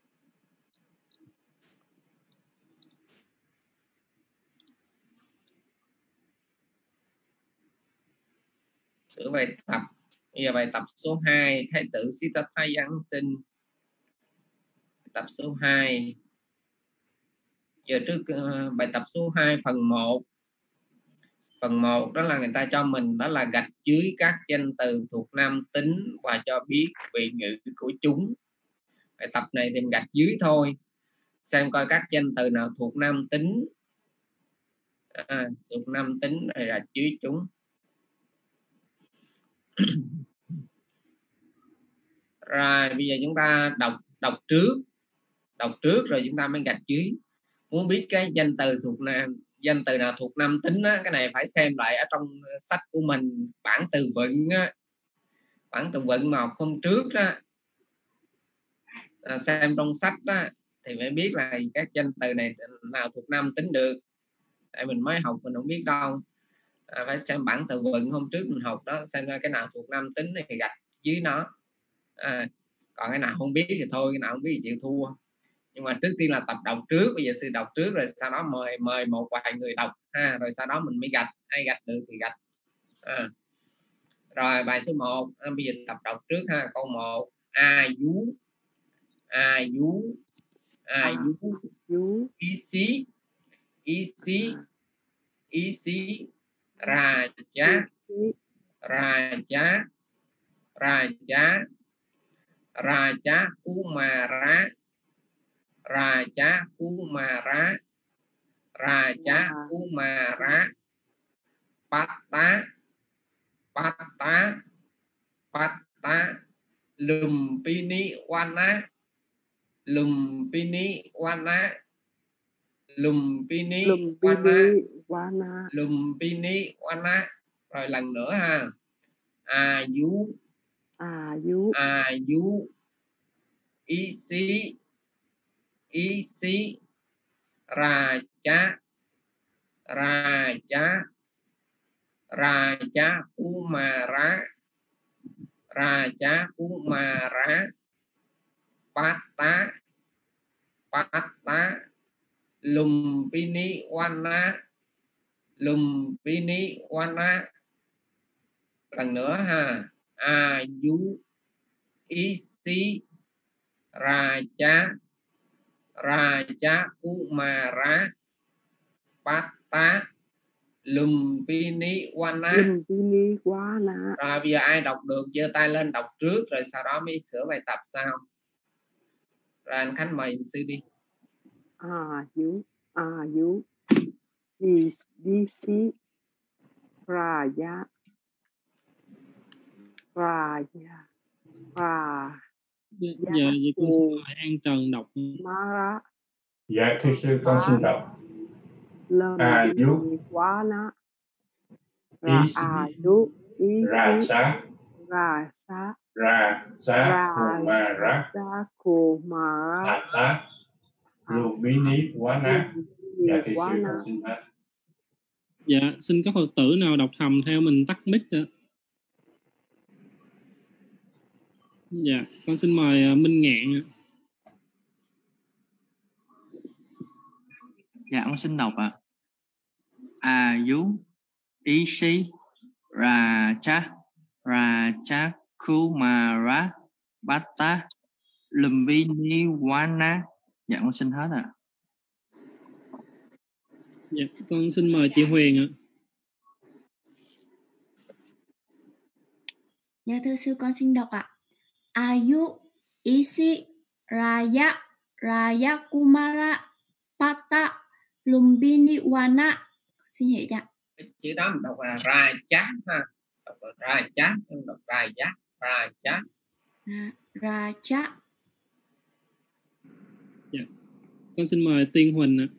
Sửa bài tập. Bây giờ bài tập số hai, Thái tử Siddhartha Giáng sinh. Bài tập số hai. Giờ trước uh, bài tập số hai phần một. Phần một đó là người ta cho mình đó là gạch dưới các danh từ thuộc nam tính và cho biết vị ngữ của chúng. Bài tập này thì gạch dưới thôi. Xem coi các danh từ nào thuộc nam tính. À, thuộc nam tính rồi gạch dưới chúng. Rồi bây giờ chúng ta đọc đọc trước. Đọc trước rồi chúng ta mới gạch dưới. Muốn biết cái danh từ thuộc nam danh từ nào thuộc nam tính á, cái này phải xem lại ở trong sách của mình, bản từ vựng á, bản từ vựng mà học hôm trước á, à, xem trong sách á, thì mới biết là các danh từ này nào thuộc nam tính được. Tại mình mới học mình không biết đâu, à, phải xem bản từ vựng hôm trước mình học đó, xem cái nào thuộc nam tính thì gạch dưới nó. À, còn cái nào không biết thì thôi, cái nào không biết thì chịu thua. Nhưng mà trước tiên là tập đọc trước. Bây giờ sư đọc trước rồi sau đó mời mời một vài người đọc ha, rồi sau đó mình mới gạch, ai gạch được thì gạch. À. Rồi bài số một, à, bây giờ tập đọc trước ha. Câu một, a dú a dú a dú ý xí ý xí isi raja raja raja raja kumara raja kumara raja kumara pata pata pata lumpini wana lumpini wana lumpini wana wana lumpini wana. Rồi lần nữa ha. Ayu ayu ayu isi isi raja raja raja kumara raja kumara pata pata lumpini wana lumpini wana. Lần nữa ha. Ayu isi raja raja kumara pata lumpini wana lumpini wana. Rồi bây giờ ai đọc được giơ tay lên đọc trước rồi sau đó mới sửa bài tập sau. Rồi anh Khánh mời sư đi. Ayu ayu isi raja raja raja. Dạ, dạ vậy con xin mời An Trần đọc. Mara. Dạ thưa sư con xin đọc. Ayu wana isi ayu isi raja raja raja kumara kumara pata lumpini wana. Dạ thưa sư con xin hết. Dạ xin các Phật tử nào đọc thầm theo mình tắt mic ạ. Dạ con xin mời uh, Minh Ngạn. Dạ con xin đọc ạ. Ayu isi raja raja kumara pata lumpini wana. Dạ con xin hết ạ. Dạ con xin mời chị Huyền ạ. Dạ thưa sư con xin đọc ạ. Ayu isi raya raya kumara pata lumpini wana. Xin hiểu ạ. Chữ đó mình đọc là raja ha. Đọc là raja, không đọc raja, raja. À, raja. Dạ. Con xin mời Tiên Huỳnh ạ.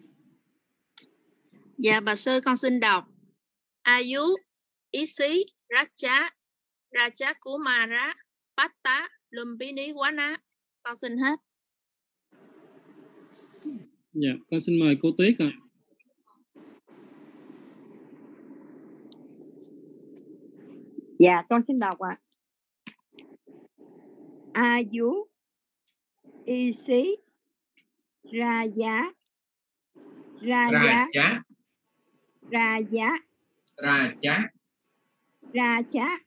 Dạ bà sư con xin đọc. Ayu isi raja raja kumara pata lumpini wana. Con xin hết. Dạ con xin mời cô Tuyết ạ. Dạ con xin đọc ạ. Ayu isi raja raja Raja raja raja raja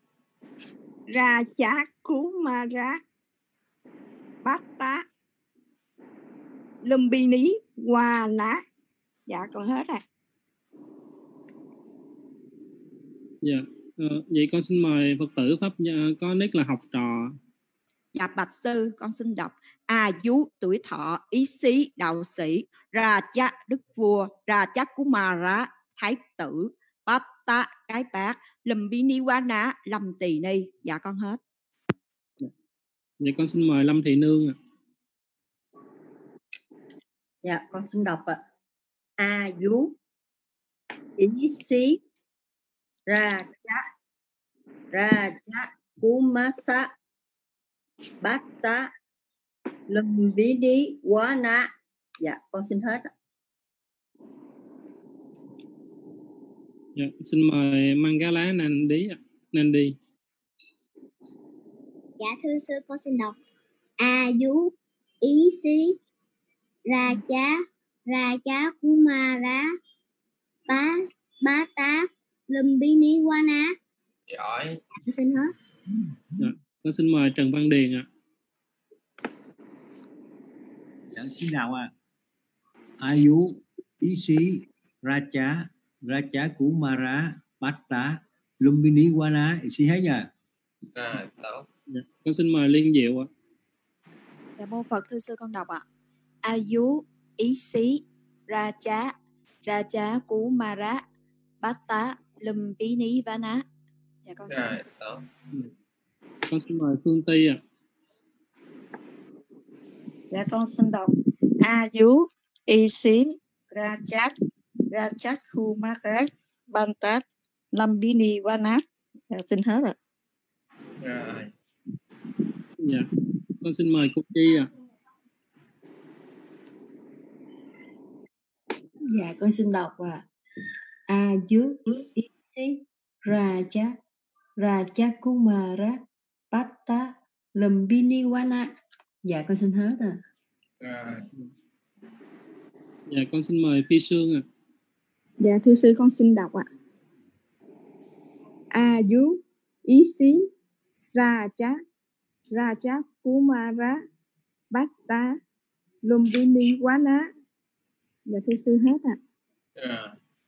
raja kumara pata lumpini wana. Dạ con hết rồi. Dạ ờ, vậy con xin mời Phật tử pháp có nick là học trò. Dạ bạch sư con xin đọc. Ayu tuổi thọ isi đạo sĩ raja đức vua raja kumara thái tử pata cái bác lumpini wana lâm tỳ ni. Dạ con hết. Vậy con xin mời Lâm Thị Nương ạ. Dạ con xin đọc ạ. Ayu isi raja raja kumasa bata lumpini wana. Dạ con xin hết ạ. Dạ, xin mời Mangala Nandi ạ. Nandi. Dạ thưa sư con xin đọc. Ayu isi raja raja kumara ba bata lumpini wana. Giỏi. Dạ, con xin hết. Dạ, con xin mời Trần Văn Điền ạ. Dạ xin đọc ạ. Ayu isi raja Raja Kumara Patta Lumbini Wana. Xin hết nhỉ? Rồi, tốt. Dạ. Con xin mời Liên Diệu ạ. Dạ mô Phật, thưa sư con đọc ạ. Ayu Isi Raja Raja Kumara Patta Lumbini Vana. Dạ con xin. Rồi, tốt. Con xin mời Phương Ty ạ. Dạ con xin đọc Ayu Isi Raja Raja Kumara Patta Lumbini Vana. Dạ xin hết ạ. Rồi. Dạ. Con xin mời cô Chi ạ. Dạ con xin đọc à. Ayu Isi Raja Raja Kumara Patta Lumbini Wana. Dạ con xin hết à. Rồi. Dạ con xin mời Phi Sương ạ. Dạ thưa sư con xin đọc ạ. Ayu Isi Raja Raja Kumara Patta Lumbini Wana. Dạ thưa sư hết ạ. Rồi.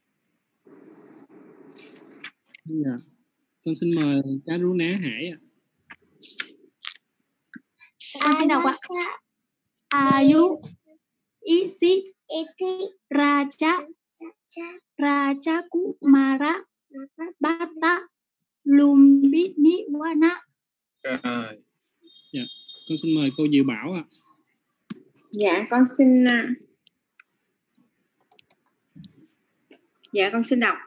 Dạ. Con xin mời Cá Rú Ná Hải ạ. Con xin đọc ạ. Ayu Isi Raja Raja Kumara Patta Lumbini Wana. Rồi. Dạ. Con xin mời cô Diệu Bảo ạ. Dạ con xin Dạ con xin đọc.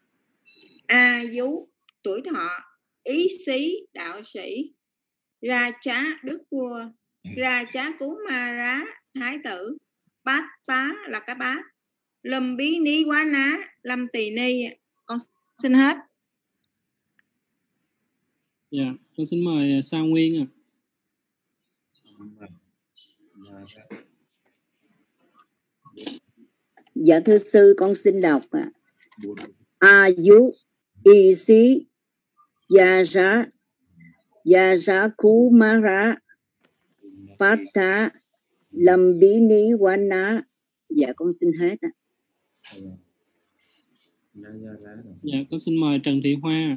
Ayu tuổi thọ, Ý xí đạo sĩ, Ra Trá đức vua, Ra Trá Cú Ma Rá thái tử, Bát Tá là cái bát, Lâm Bí Ní Quá Ná Lâm Tỳ Ni. Con xin hết. Dạ, con xin mời Sa Nguyên ạ. Dạ thưa sư con xin đọc ạ. Ayu Isi Yara Yara Kumara Patta Lumbini Wana. Dạ con xin hết ạ. Dạ con xin mời Trần Thị Hoa.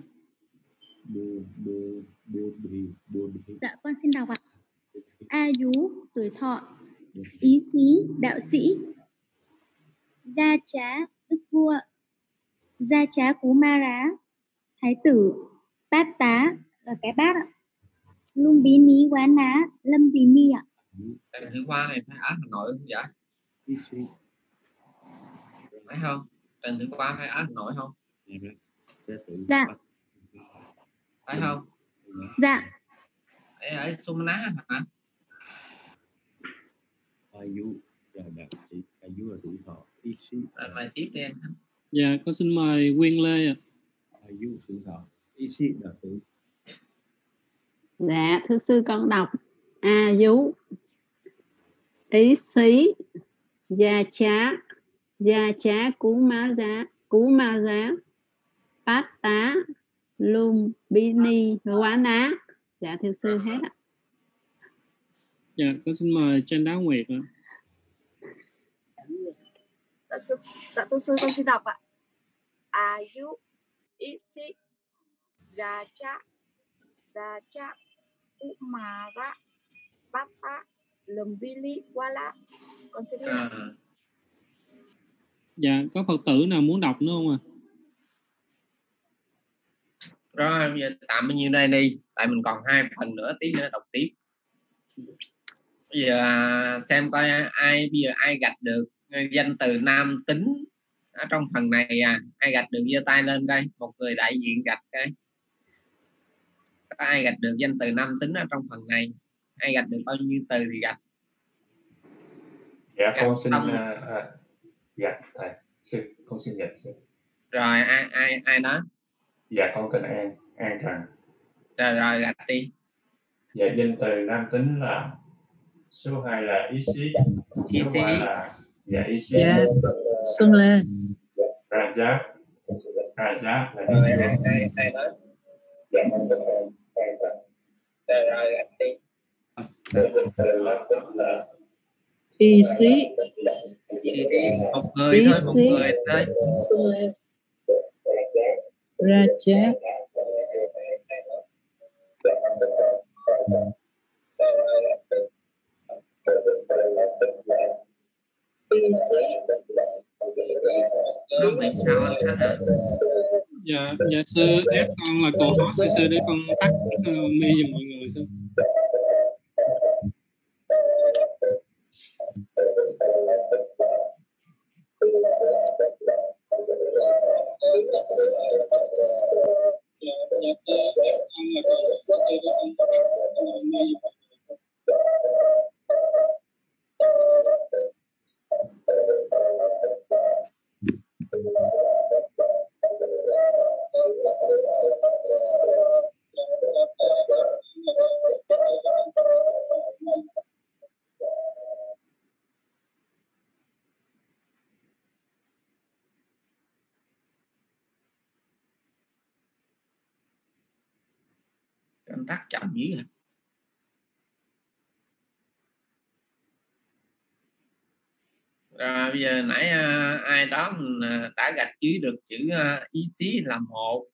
Dạ con xin đọc ạ. Ayu tuổi thọ, Ý xí đạo sĩ, Gia Trá đức vua, Gia Trá Cú Ma Rá thái tử, Bát Tá là cái bát ạ, Lung Bí Ní Quá Ná Lâm Tỳ Ni ạ. Trần Thị Hoa này phải ở Hà Nội không vậy? Phải không? Trần Thị Hoa phải ở Hà Nội không? Dạ. Phải không? Dạ. Ở, ở Sumana hả? Ayu là đạo sĩ, Ayu là tuổi thọ, Isi. Lại tiếp đi anh. Dạ con xin mời Quyên Lê ạ. Ayu tuổi thọ, Isi đạo sĩ. Dạ thưa sư con đọc Ayu Ý xí Gia Trá Gia Trá Cú Ma Giá Cú Ma Giá Bát Tá Lumbini Quá Ná. Dạ thưa sư hết ạ. Dạ con xin mời Trang Đá Nguyệt ạ. Dạ sư, dạ thưa sư con xin đọc ạ. Ayu Isi Raja Raja Kumara Patta Lumbini Wala. Con xin đọc. À. Dạ có Phật tử nào muốn đọc nữa không ạ? À? Rồi bây giờ tạm bao nhiêu đây đi, tại mình còn hai phần nữa, tí nữa đọc tiếp. Bây giờ xem coi ai bây giờ ai gạch được danh từ nam tính ở trong phần này à, ai gạch được giơ tay lên coi, một người đại diện gạch coi. Có ai gạch được danh từ nam tính ở trong phần này, ai gạch được bao nhiêu từ thì gạch. Dạ gạch con xin không? uh, uh, gạch thầy sư, con xin gạch sư. Rồi ai ai ai đó? Dạ con tên An, An Trần. Rồi rồi gạch đi. Dạ danh từ nam tính là số hai là Ý Xí, số ba là dạ Ý Xí. Dạ Xuân Lê. Raja, Raja là rồi đây đây đây đó. Dạ con tên An, An Trần. Rồi rồi gạch đi. Danh từ nam tính là Ý xí. Một người thôi, một người thôi. Raja Nó bị sao anh Khánh hả? Dạ, dạ sư ép con là cô hỏi sư sư để con tắt uh, mi giùm mọi người sư. Dạ, dạ sư ép con là cô hỏi sư để con tắt uh, mi giùm mọi người sư. Anh tắt chậm dữ hả? Rồi bây giờ nãy uh, ai đó mình uh, đã gạch dưới được chữ uh, ý xí là một,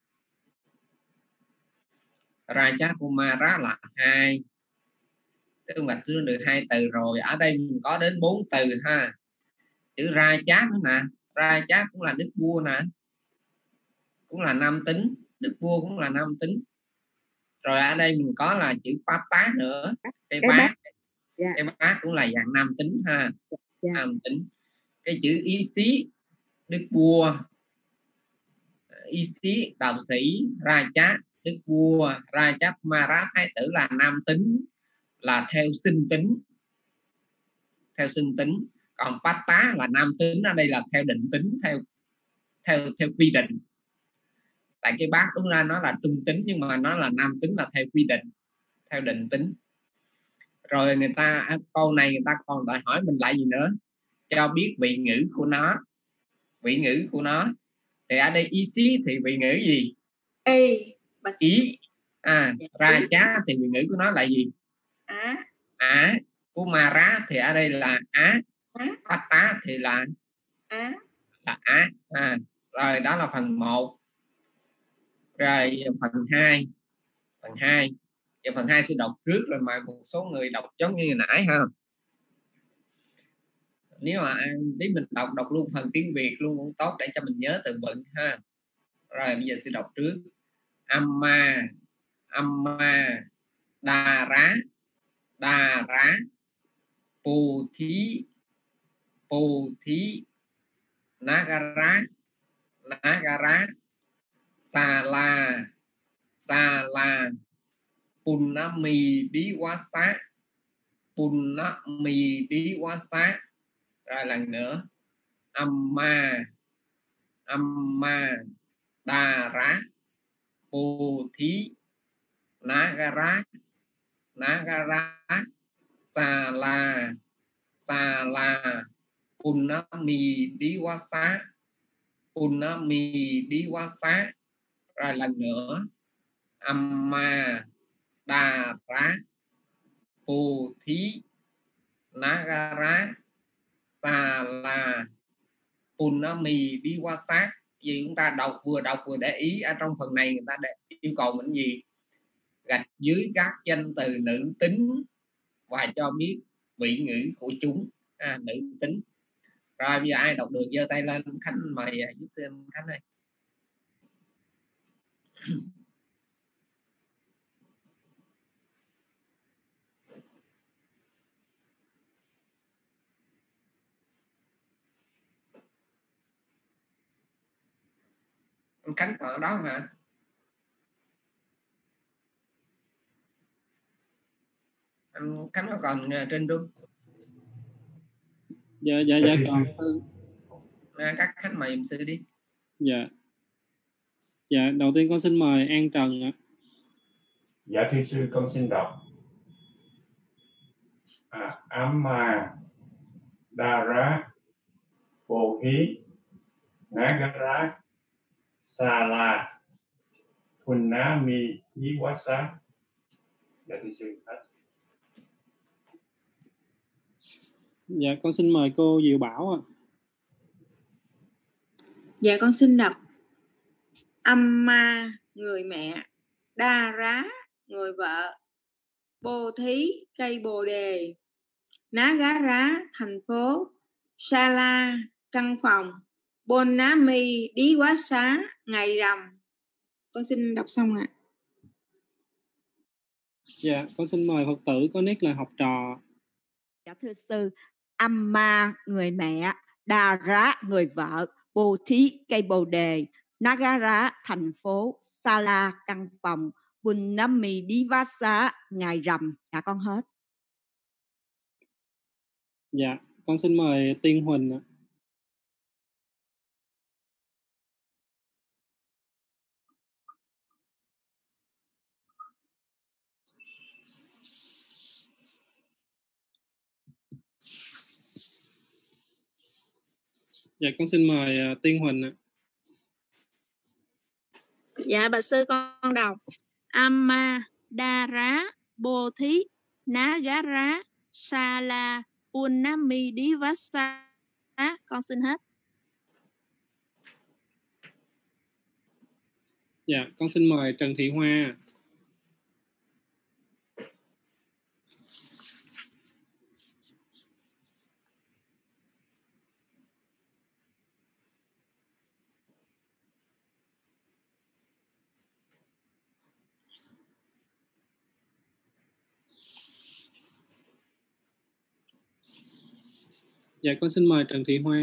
Raja Kumara là hai, tôi gạch dưới được hai từ rồi. Ở đây mình có đến bốn từ ha. Chữ Raja nữa nè, Raja cũng là đức vua nè, cũng là nam tính, đức vua cũng là nam tính. Rồi ở đây mình có là chữ Pata nữa, cây bát, cây bát cũng là dạng nam tính ha, nam tính. Cái chữ ý xí đức vua, ý xí đạo sĩ, Raja đức vua, Raja Kumara thái tử là nam tính, là theo sinh tính, theo sinh tính. Còn Pata là nam tính, ở đây là theo định tính, theo theo theo quy định. Tại cái bát đúng ra nó là trung tính, nhưng mà nó là nam tính, là theo quy định, theo định tính. Rồi người ta câu này người ta còn đòi hỏi mình lại gì nữa, cho biết vị ngữ của nó, vị ngữ của nó. Thì ở đây ý xí thì vị ngữ gì? Ê, ý. À, Raja thì vị ngữ của nó là gì? Á. Á. Kumara thì ở đây là á. Pata thì là á. Là á. À, rồi đó là phần một. Rồi phần hai. Phần hai. Giờ phần hai sẽ đọc trước rồi mà một số người đọc giống như nãy ha. Nếu mà tí mình đọc đọc luôn phần tiếng Việt luôn cũng tốt để cho mình nhớ từ vựng ha. Rồi bây giờ sẽ đọc trước. Amma, Amma, Đà Rá, Đà Rá, Pù Thí, Pù Thí, Nagara, Nagara, Sa La, Sa La, Punami Diwasa, Punami Diwasa. Rồi lần nữa. Amma, Amma, Đà Rá, Pù Thí, Nagara, Nagara, Sa La, Sa La, Punami Diwasa, Punami Diwasa. Rồi lần nữa. Amma, Đà Rá, Pù Thí, Nagara, Sa La, Punami Diwasa. Vì chúng ta đọc vừa đọc vừa để ý ở trong phần này người ta để yêu cầu mình gì? Gạch dưới các danh từ nữ tính và cho biết vị ngữ của chúng, à, nữ tính. Rồi bây giờ ai đọc được giơ tay lên. Khánh mời giúp xem Khánh này. Anh Khánh còn ở đó hả? Anh Khánh có còn trên đúng? Dạ dạ dạ còn sư. À, các Khánh mời em sư đi. Dạ. Dạ đầu tiên con xin mời An Trần ạ. Dạ thưa sư, con xin đọc. À, Amma, Dara, Pohi, Nagara, Sala, Punami Diwasa. Dạ thưa sư. Dạ con xin mời cô Diệu Bảo ạ. Dạ con xin đọc. Amma người mẹ, Đa Rá người vợ, Bồ Thí cây bồ đề, Ná Gá Rá thành phố, Sa La căn phòng, Bôn Ná Mi Đí Quá Xá ngày rằm. Con xin đọc xong ạ. Dạ, con xin mời Phật tử có nick là học trò. Dạ thưa sư, Amma người mẹ, Đà Rá người vợ, Bồ Thí cây bồ đề, Nagara thành phố, Sala căn phòng, Bunnami Divasa ngày rằm. Dạ con hết. Dạ, con xin mời Tiên Huỳnh ạ. Dạ con xin mời uh, Tiên Huỳnh ạ. Dạ bà sư con đọc. Amma Dara Bồ Thí Nagara Sala Unnami Divasa. Con xin hết. Dạ con xin mời Trần Thị Hoa. Dạ con xin mời Trần Thị Hoa.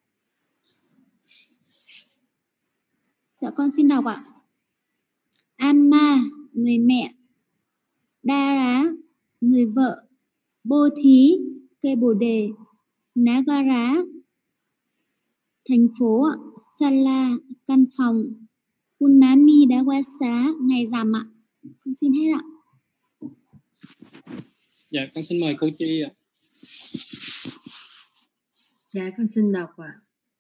Dạ con xin đọc ạ. Amma người mẹ, Đa Rá người vợ, Bô Thí cây bồ đề, Nagara thành phố, Sala căn phòng, Punami đá quá xá ngày rằm ạ. Con xin hết ạ. Dạ con xin mời cô Chi ạ. Dạ con xin đọc ạ.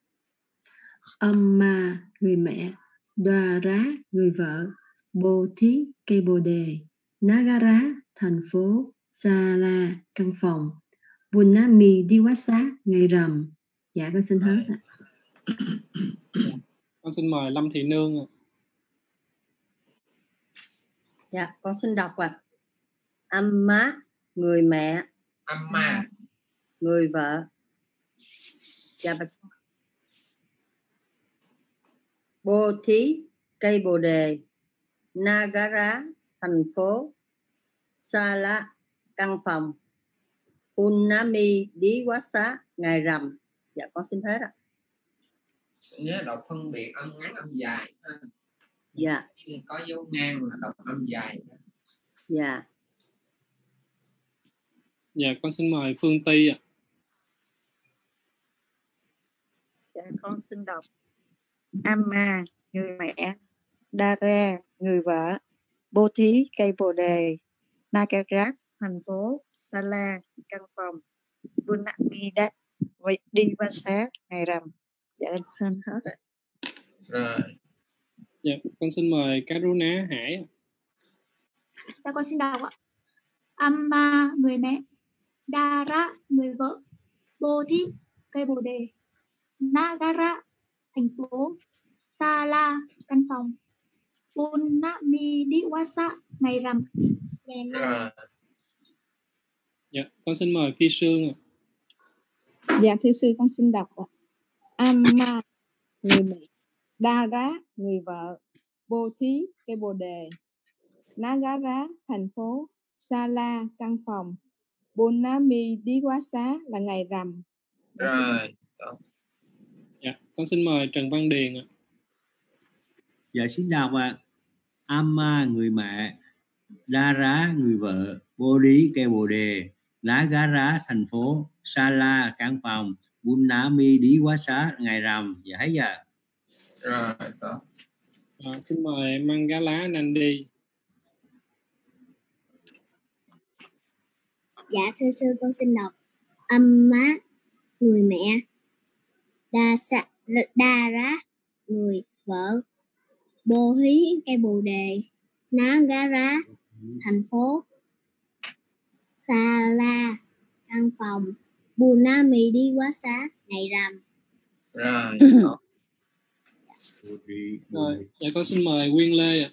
Amma người mẹ, Đoà Rá người vợ, Bồ Thí cây bồ đề, Nagara thành phố, Sala căn phòng, Bunami Diwasa ngày rằm. Dạ con xin hết ạ. Con xin mời Lâm Thị Nương ạ. Dạ con xin đọc ạ. Amma người mẹ, Amma người vợ. Dạ bà sư. Bồ Thí cây bồ đề, Nagara thành phố, Sala căn phòng, Punami Đí Quá Xá ngày rằm. Dạ con xin hết ạ. Nhớ đọc phân biệt âm ngắn âm dài. Dạ. Có dấu ngang là đọc âm dài. Dạ. Dạ con xin mời Phương Ty ạ. Dạ con xin đọc. Amma người mẹ, Dara người vợ, Bô Thí cây bồ đề, Nagarat thành phố, Sala căn phòng, Bunami đá đi qua xá ngày rằm. Dạ em xin hết ạ. Rồi. Dạ con xin mời Karuna Hải ạ. Dạ con xin đọc ạ. Amma người mẹ, Dara người vợ, Bô Thí cây bồ đề, Nagara thành phố, Sala căn phòng, Punami Diwasa ngày rằm. Rồi. Dạ con xin mời Phi Sương ạ. Dạ thưa sư con xin đọc ạ. Amma người mẹ, Dara người vợ, Bô Thí cây bồ đề, Nagara thành phố, Sala căn phòng, Bunami Đí Quá Xá là ngày rằm. Rồi. Dạ con xin mời Trần Văn Điền ạ. Dạ xin đọc ạ. Amma người mẹ, Dara người vợ, Bô Thí cây bồ đề, Nagara thành phố, Sala căn phòng, Bunami Đí Quá Xá ngày rằm. Dạ thấy giờ. Rồi. Đó. À, xin mời Mangala Nandi. Dạ thưa sư con xin đọc. Amma người mẹ, Đa Sa Đa Rá người vợ, Bô Thí cây bồ đề, Nagara thành phố, Sala căn phòng, Bunami Đí Quá Xá ngày rằm. Rồi. Rồi, dạ con xin mời Quyên Lê ạ.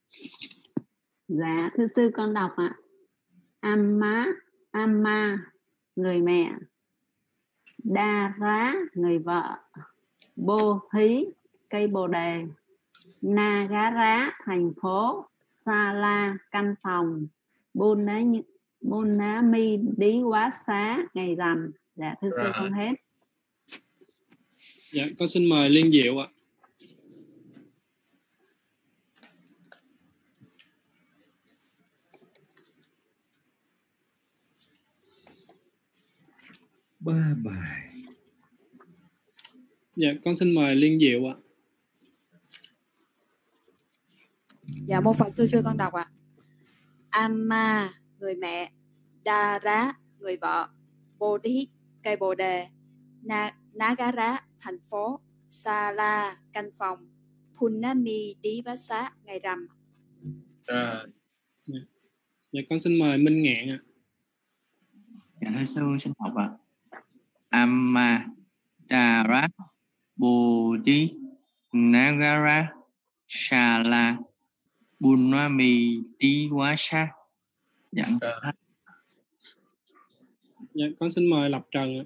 Dạ thưa sư con đọc ạ. Amma, Amma người mẹ, Đa Rá người vợ, Bô Thí cây bồ đề, Nagara thành phố, Sa La căn phòng, Bunami Đí Quá Xá ngày rằm. Dạ thưa sư con hết. Dạ con xin mời Liên Diệu ạ. Ba bài. Dạ con xin mời Liên Diệu ạ. Dạ mô Phật thưa sư con đọc ạ. Amma người mẹ, Đa Rá người vợ, Bồ Đí cây bồ đề, Na, Nagara thành phố, Sa La căn phòng, Punami Đí Vá Xá ngày rằm. Dạ. Dạ con xin mời Minh Ngạn ạ. Dạ thưa sư xin học ạ. Amma Dara Bodhi Nagara Shala Bunami Diwasa. Dạ. Dạ con xin mời Lộc Trần ạ.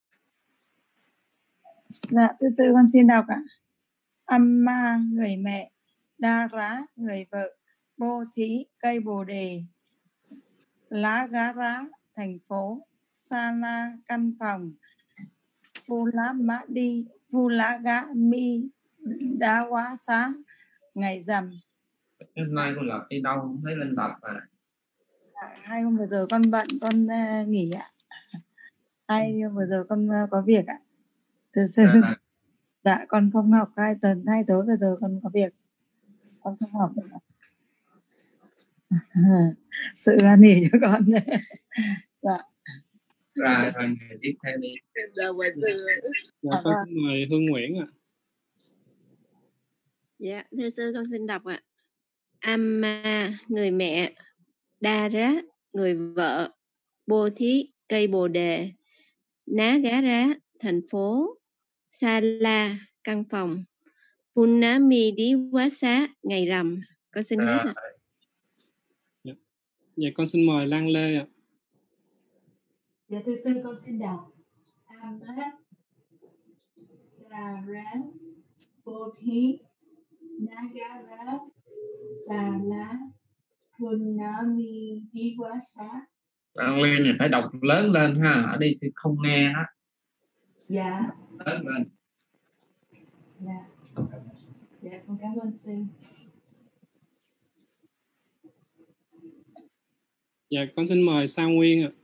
Dạ thưa sư con xin đọc ạ. Amma người mẹ, Dara người vợ, Bô Thí cây bồ đề, Lá Gá Rá thành phố, Sa La căn phòng, Phu Lá Mã Đi Phu Lá Gá Mi Đá Quá Xá ngày rằm. Hôm nay con Lộc đi đâu không thấy lên tập à? À, hai hôm vừa rồi con bận con uh, nghỉ ạ. Hai hôm vừa rồi con uh, có việc ạ. Từ sư à. Dạ con không học hai tuần hai tối vừa rồi con có việc, con không học được. Sự an nghỉ cho con. Dạ. Rồi rồi tiếp theo đi. Dạ con xin mời Hương Nguyễn ạ. Dạ thưa sư con xin đọc ạ. Amma người mẹ, Đa Rá người vợ, Bô Thí cây bồ đề, Ná Gá Rá thành phố, Sa La căn phòng, Punami Đí Quá Xá ngày rằm. Con xin hết ạ. Dạ. Dạ con xin mời Lan Lê ạ. Dạ thưa sư con xin đọc. Amma Đa Rá Bô Thí Nagara Sa La Punami Đí Quá Xá. Lan Lê này phải đọc lớn lên ha, ở đây thì không nghe đó. Dạ. Lớn lên. Dạ. Dạ con cảm ơn sư. Dạ con xin mời Sa Nguyên ạ.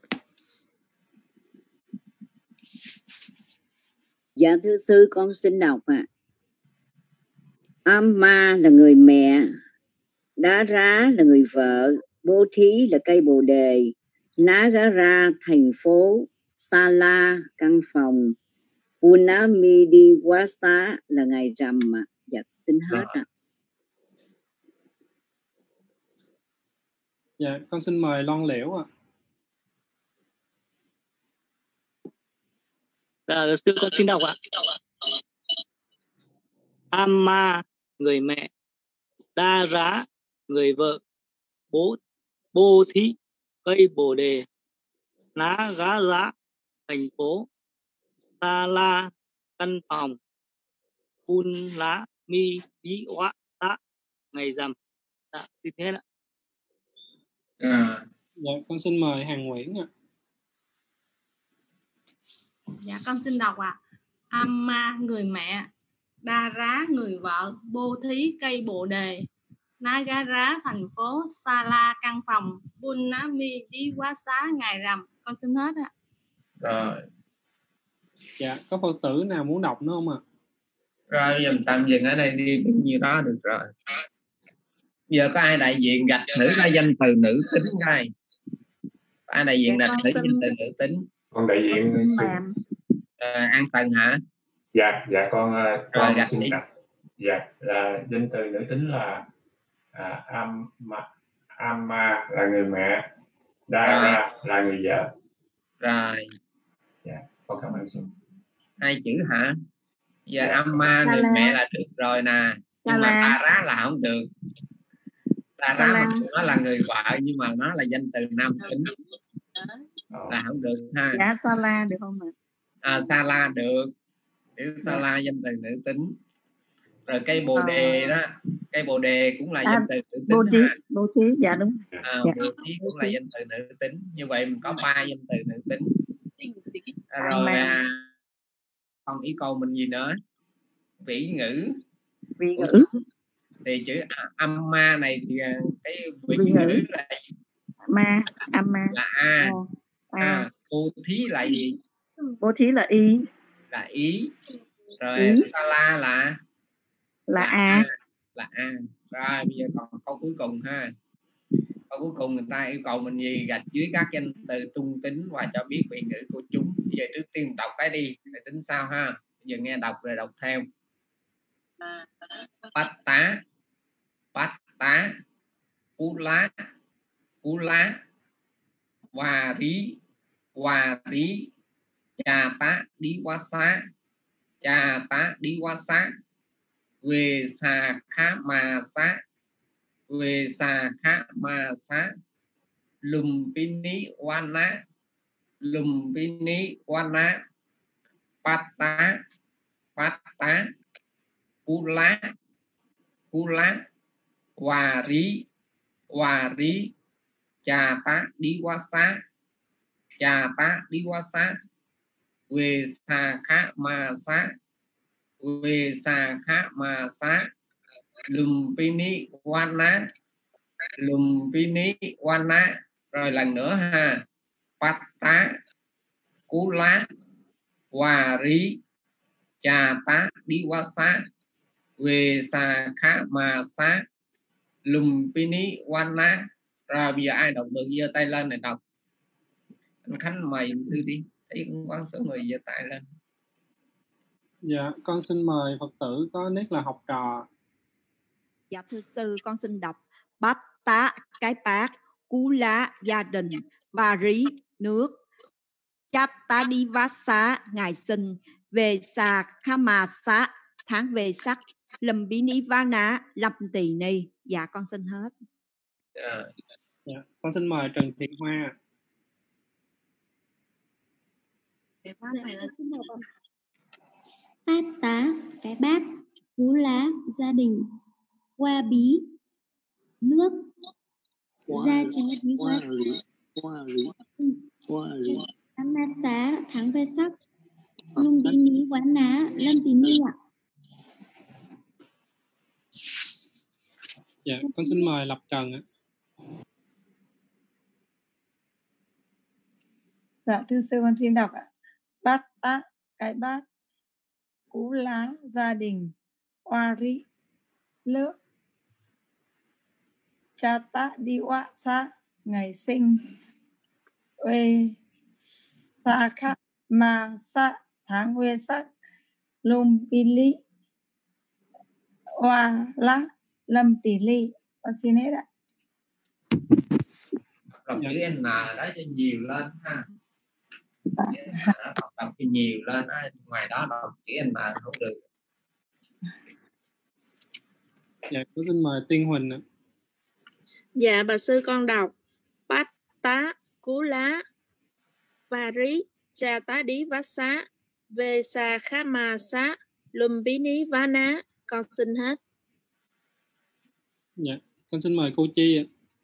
Dạ thưa sư con xin đọc ạ. À. Amma là người mẹ, Đá Rá là người vợ, Bô Thí là cây bồ đề, Nagara thành phố, Sa La căn phòng, Punami Đi Quá Xá là ngày rằm ạ. Dạ xin hết ạ. À. Dạ con xin mời Loan Liễu ạ. Dạ sư con xin đọc ạ. Amma người mẹ, Đa Rá người vợ, Bố Bô Thí cây bồ đề, Ná Gá Rá thành phố, Sa La căn phòng, Pun Lá Mi Đí Quá Xá ngày rằm. Dạ như thế ạ. À. Dạ con xin mời Hằng Nguyễn ạ. Dạ con xin đọc ạ. À. Amma người mẹ, Đa Rá người vợ, Bô Thí cây bồ đề, Nagara thành phố, Sa La căn phòng, Punami Đí Quá Xá ngày rằm. Con xin hết ạ. Rồi. Dạ có Phật tử nào muốn đọc nữa không ạ? Rồi bây giờ mình tạm dừng ở đây đi, bao nhiêu đó được rồi. Giờ có ai đại diện gạch thử ra danh từ nữ tính coi. Có ai đại diện gạch thử danh từ nữ tính? Con đại diện à, An Tần hả? Dạ, dạ con con rồi, xin đọc. Dạ, là danh từ nữ tính là à, Amma, Amma là người mẹ, Dara là người vợ. Rồi. Dạ, con cảm ơn sư. Hai chữ hả? Giờ Amma người mẹ là được rồi nè, nhưng mà Tara là không được. Tara mặc dù nó là người vợ nhưng mà nó là danh từ nam tính là không được ha. Dạ Sala được không ạ? À, Sala được, chữ Sala danh từ nữ tính. Rồi cây bồ đề đó, cây bồ đề cũng là à, danh từ nữ tính. Bồ thí, ha. bồ thí, dạ đúng. À, dạ. bồ thí cũng là danh từ nữ tính. Như vậy mình có ba danh từ nữ tính. Rồi à, còn yêu cầu mình gì nữa? Vĩ ngữ. Vĩ ngữ. Thì chữ Amma này thì cái vĩ ngữ ngữ là ma, Amma là a. Oh. À, à, bồ thí là gì? Bồ thí là y. Là ý. Rồi ý. Sala là là, là a. Là a. Rồi bây giờ còn câu cuối cùng ha. Câu cuối cùng người ta yêu cầu mình gì? Gạch dưới các danh từ trung tính và cho biết vị ngữ của chúng. Bây giờ trước tiên đọc cái đi để tính sao ha. Bây giờ nghe đọc rồi đọc theo. Bát tá, bát tá, cú lá, cú lá, hòa rí, hòa rí, cha tá đi quá xá, cha tá đi quá xá, về xà khá mà xá, về xà khá mà xá, lùm pini wana, lùm pini wana, bát tá, bát tá, cú lá, cú lá, hòa rí, hòa rí, cha tá đi quá xá, cha tá đi quá xá, về xà khá mà xá, về xà khá mà xá, lùm pini wana, lùm pini wana. Rồi lần nữa ha. Bát tá, cú lá, hòa rí, cha tá đi quá xá, về xà khá mà xá, lùm pini wana. Rồi bây giờ ai đọc được giơ tay lên này đọc. Anh Khánh mời sư đi. Thấy cũng có số người giơ tay lên. Dạ, con xin mời Phật tử có nét là học trò. Dạ thưa sư, con xin đọc bát tá cái bát, cú lá gia đình, và rí nước, chát tá đi vát xá ngày sinh, về xà kha mà xá tháng về sắc, lâm bí ní vá ná lâm tỳ ni. Dạ con xin hết. Dạ. Dạ, con xin mời Trần Thị Hoa. Bát tá cái bát, cú lá gia đình, qua bí nước, gia trá bí quát, ma xá tháng về sắc, lung bí ní quán ná lâm tí ni ạ. Dạ, con xin mời Lập Trần ạ. Dạ thưa sư, con xin đọc ạ. Bát tá cái bát, cú lá gia đình, oa rí nước, cha tá đi oa xá ngày sinh, uê sa khá ma sa tháng uê sắc, lum pili oa lá lâm tỷ ly. Con xin hết ạ. Đọc chữ N đó cho nhiều lên ha. Đọc, đọc cho nhiều lên đó. Ngoài đó đọc chữ N không được. Dạ, con xin mời Tiên Huỳnh ạ. Dạ bà sư con đọc bát tá cú lá, và rí, cha tá đi vá xá, về xà khá mà xá, lùm bí ní vá ná. Con xin hết. Dạ, con xin mời cô Chi ạ.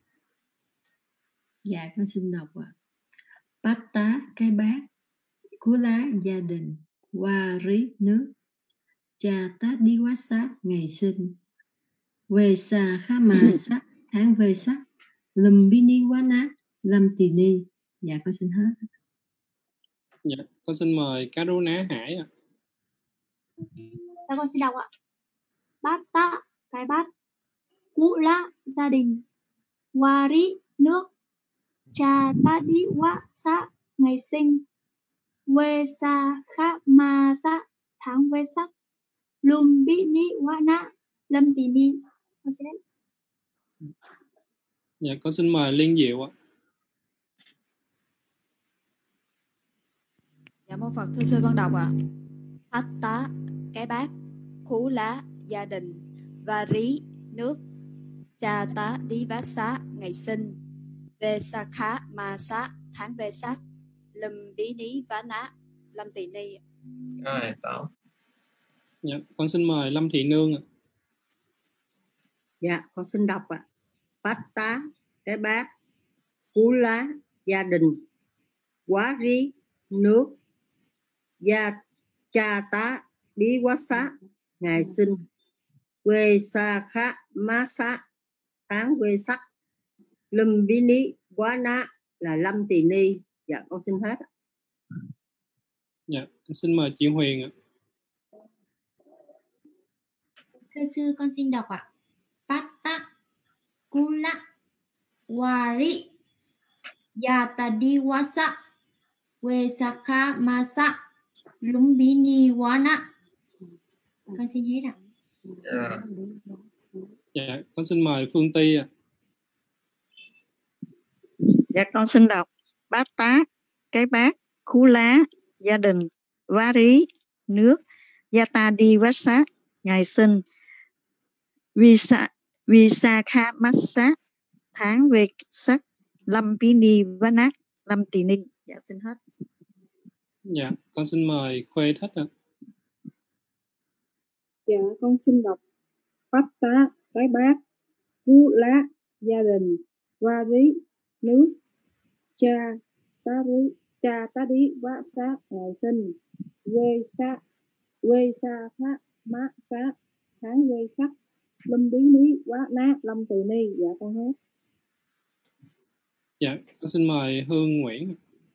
Dạ con xin đọc ạ. Bát tá cái bát, cú lá gia đình, hoa rí nước, cha tá đi quá sát ngày sinh, về xà khá mà sắc tháng về sắc, lùm bí ni quá nát lâm tỳ ni. Dạ con xin hết. Dạ, con xin mời Karuna Hải ạ. Dạ con xin đọc ạ. Bát tá cái bát, cú lá gia đình, hoa rí nước, cha tá đi quá sát ngày sinh, quê xa khá ma sát tháng về sắc, lùm bí ni quá nát lâm tỳ ni. Con xin hết. Dạ, con xin mời Liên Diệu ạ. Dạ mô Phật, thưa sư con đọc ạ. Bát tá cái bát, Khú lá, gia đình, và Rí, nước, Cha tá đi vá xá, ngày sinh, Về sa khá ma xá, tháng Về sắc, Lâm bí ní vá ná, Lâm tỳ ni. Rồi, Bảo. Dạ, con xin mời Lâm Thị Nương ạ. Dạ, con xin đọc ạ. Bát tá, cái bát, Cú lá, gia đình, Quá rí, nước, Gia cha tá, bí quá xá, ngày sinh, Quê sa khá má xá, tháng Quê sắc, Lâm bí ní quá ná là Lâm tỳ ni. Dạ, con xin hết. Dạ, con xin mời chị Huyền ạ. Thưa sư, con xin đọc ạ. Pata, Kula, Wari, Yatadiwasa, Wesakha Masa, Lumbini Wana. Con xin hết ạ. Yeah. Dạ, con xin mời Phương Ty ạ. Dạ, con xin đọc. Bát tá, cái bát, Khú lá, gia đình, Vá rí, nước, Yata đi vát sát, ngày sinh, Visa Visakha Massa, tháng Về sắc, Lâm bí ni vá nát, Lâm tỳ ni. Dạ, xin hết. Dạ, con xin mời Khuê Thích ạ. Dạ, con xin đọc. Bát tá, cái bát, Cú lá, gia đình, Va rí, nước, Cha tá rí, cha tá đi vá xá, ngày sinh, Quê sa Quê sa khá má xá, tháng Quê sắc, Lâm bí ní quá ná, Lâm tỳ ni. Dạ, con hết. Dạ, con xin mời Hương Nguyễn.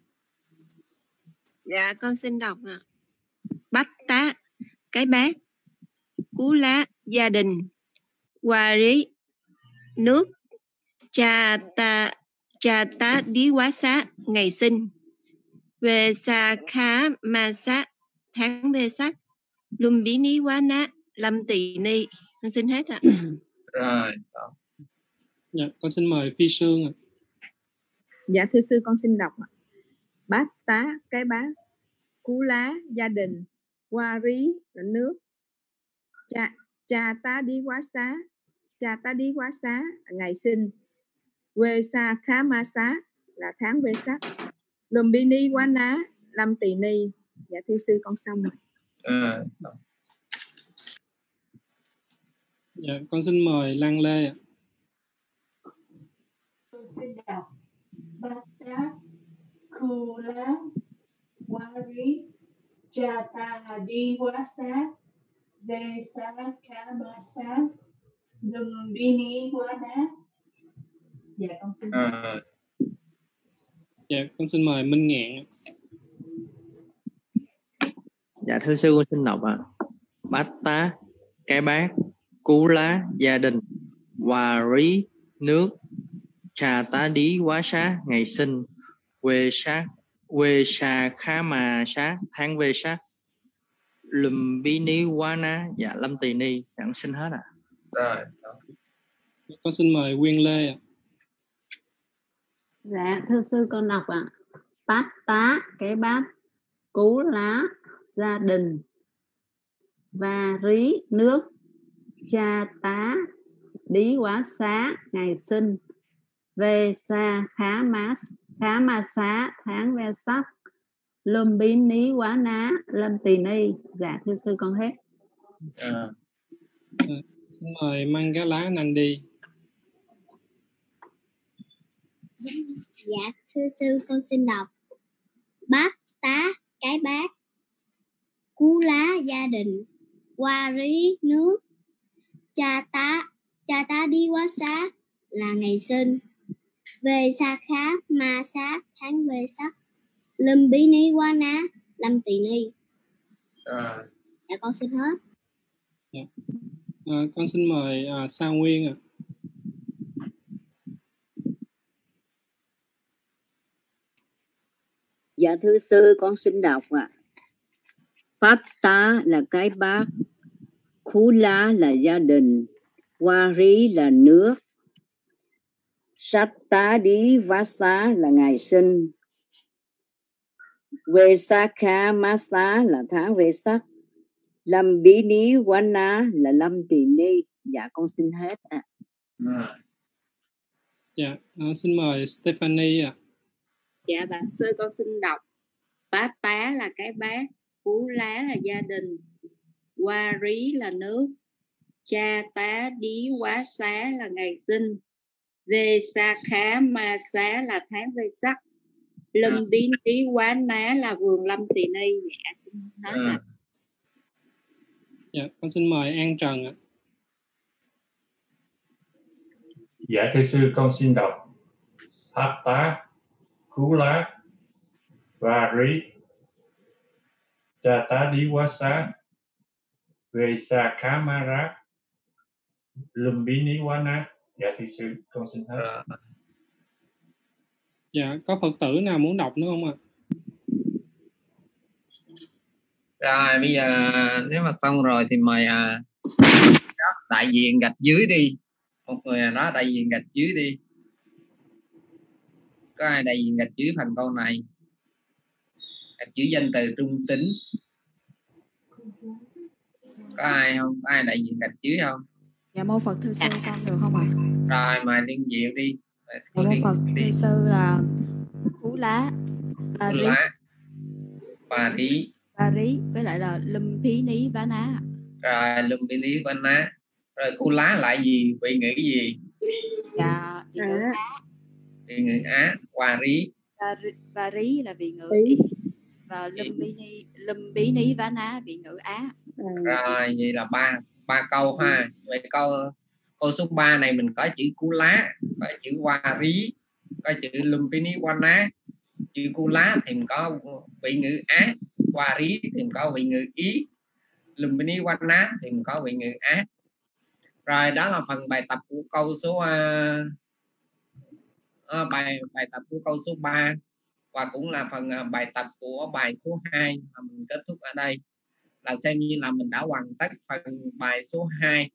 Dạ, con xin đọc ạ. Bát tá, cái bát, Cú lá, gia đình, Hòa rí, nước, Cha ta Cha tá đi quá xá, ngày sinh, Về sa khá ma xá, tháng Về sắc, Lum bí ní quá ná, Lâm tỳ ni. Con xin hết ạ. Rồi. Dạ, con xin mời Phi Sương ạ. Dạ, thưa sư, con xin đọc ạ. Bát tá, cái bát, Cú lá, gia đình, Hoa rí là nước, Cha Cha tá đi quá xá, Cha tá đi quá xá ngày sinh, Quê sa khá ma xá là tháng Về sắc, Lùm bi ni quá ná, Lâm tỳ ni. Dạ, thưa sư, con xong rồi. À. Dạ, con xin mời Lan Lê ạ. Con xin đọc. Bát tá, Khu lá, Quá rí, Cha ta đi quá xá, Về sa khá ma xá, Lùm bi ni quá ná. Dạ, con xin đọc. À. Dạ, con xin mời Minh Ngạn. Dạ, thưa sư, con xin đọc ạ. Bát tá, cái bát, Cú lá, gia đình, Hòa rí, nước, Cha tá đi quá xá, ngày sinh, Quê sa Quê sa khá mà xá, tháng Về sắc, Lùm bí ní quá ná, dạ Lâm tỳ ni. Dạ, con xin hết ạ. Rồi. Con xin mời Quyên Lê ạ. Dạ, thưa sư, con đọc ạ. Bát tá, cái bát, Cú lá, gia đình, Và rí, nước, Cha tá đi quá xá, ngày sinh, Về sa khá má khá ma xá, tháng Ve sắc, Lùm bí ní quá ná, Lâm tỳ ni. Dạ, thưa sư, con hết. À. À, xin mời Mangala Nandi. Dạ, thưa sư, con xin đọc. Bát tá, cái bát, Cú lá, gia đình, Hoa rí, nước, Cha tá Cha tá đi quá xá là ngày sinh, Về sa khá ma xá, tháng Về sắc, Lâm bí ní quá ná, Lâm tỳ ni. À. Dạ, con xin hết. Dạ. À, con xin mời à, Sa Nguyên ạ. Dạ, thưa sư, con xin đọc ạ. Bát tá là cái bát, Khú lá là gia đình, Hoa rí là nước, Sát tá đi vá xá là ngày sinh, Quê sa khá má xá là tháng Về sắc, Lâm bí ní quán ná là Lâm Tỳ Ni. Dạ con xin hết ạ. À. Dạ, à, xin mời Stephanie ạ. Dạ bà sư con xin đọc. Bát tá là cái bát, Cú lá là gia đình, Hoa rí là nước, Cha tá đí quá xá là ngày sinh, Vê sa khá ma xá là tháng Vê sắc, Lâm bí ní quá ná là vườn Lâm Tỳ Ni. Dạ xin hết ạ. À. Dạ, con xin mời An Trần ạ. Dạ thưa sư con xin đọc. Bát tá, Cú lá, Hoa rí, Cha tá đí quá xá, Vê sa khá ma rá, Lâm bí ní quá ná. Dạ thưa sư con xin hết. Dạ, có Phật tử nào muốn đọc nữa không ạ? Rồi bây giờ nếu mà xong rồi thì mời à, đại diện gạch dưới đi. Một người nào đó đại diện gạch dưới đi. Có ai đại diện gạch dưới phần câu này? Gạch dưới danh từ trung tính. Có ai không? Có ai đại diện gạch dưới không? Dạ mô Phật thưa sư con được không ạ? Rồi mời Liên Diệu đi. Dạ mô Phật thưa sư là Cú lá, Ba rí, Ba rí, Ba rí với lại là Lâm Phí Ní Vá Ná. Rồi Lâm Phí Ní Vá Ná. Rồi Cú lá lại gì? Vị ngữ gì? Dạ vị ngữ Á. Vị ngữ Á. Hoa rí. Ba rí là vị ngữ Ý. Và Lâm Bí Ní, Lâm Bí Ní Vá Ná vị ngữ Á. Rồi vậy là ba ba câu ha. Vậy câu câu số ba này mình có chữ Cú lá, có chữ Hoa rí, có chữ Lâm Phí Ní Vá Ná. Chữ Cú lá thì mình có vị ngữ Á, Hoa rí thì mình có vị ngữ Ý, Lâm Phí Ní Vá Ná thì mình có vị ngữ Á. Rồi đó là phần bài tập của câu số uh, uh, bài bài tập của câu số ba và cũng là phần uh, bài tập của bài số hai mà mình kết thúc ở đây, là xem như là mình đã hoàn tất phần bài số hai.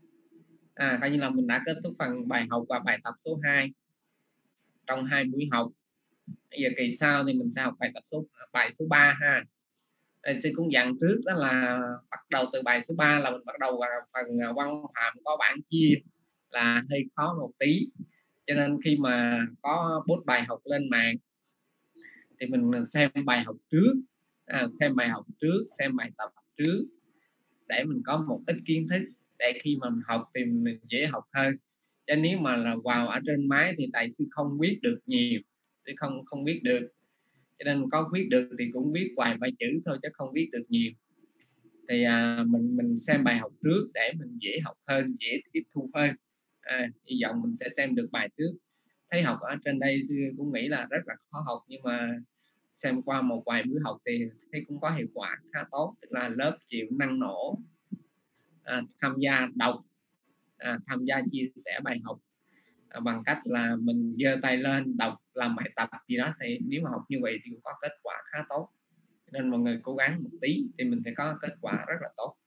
À, coi như là mình đã kết thúc phần bài học và bài tập số hai trong hai buổi học. Bây giờ kỳ sau thì mình sẽ học bài tập số bài số ba ha. Đây, sư cũng dặn trước đó là bắt đầu từ bài số ba là mình bắt đầu vào phần văn phạm có bảng chia là hơi khó một tí, cho nên khi mà có post bài học lên mạng thì mình xem bài học trước, à, xem bài học trước, xem bài tập trước để mình có một ít kiến thức, để khi mà mình học thì mình dễ học hơn. Chứ nếu mà là vào ở trên máy thì đại sư không biết được nhiều, thì không không biết được, cho nên có viết được thì cũng viết vài vài chữ thôi chứ không viết được nhiều. Thì à, mình mình xem bài học trước để mình dễ học hơn, dễ tiếp thu hơn. À, hy vọng mình sẽ xem được bài trước. Thấy học ở trên đây sư cũng nghĩ là rất là khó học, nhưng mà xem qua một vài buổi học thì thấy cũng có hiệu quả khá tốt, tức là lớp chịu năng nổ, à, tham gia đọc, à, tham gia chia sẻ bài học, à, bằng cách là mình giơ tay lên đọc, làm bài tập gì đó. Thì nếu mà học như vậy thì cũng có kết quả khá tốt, nên mọi người cố gắng một tí thì mình sẽ có kết quả rất là tốt.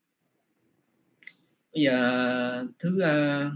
Bây giờ thứ uh,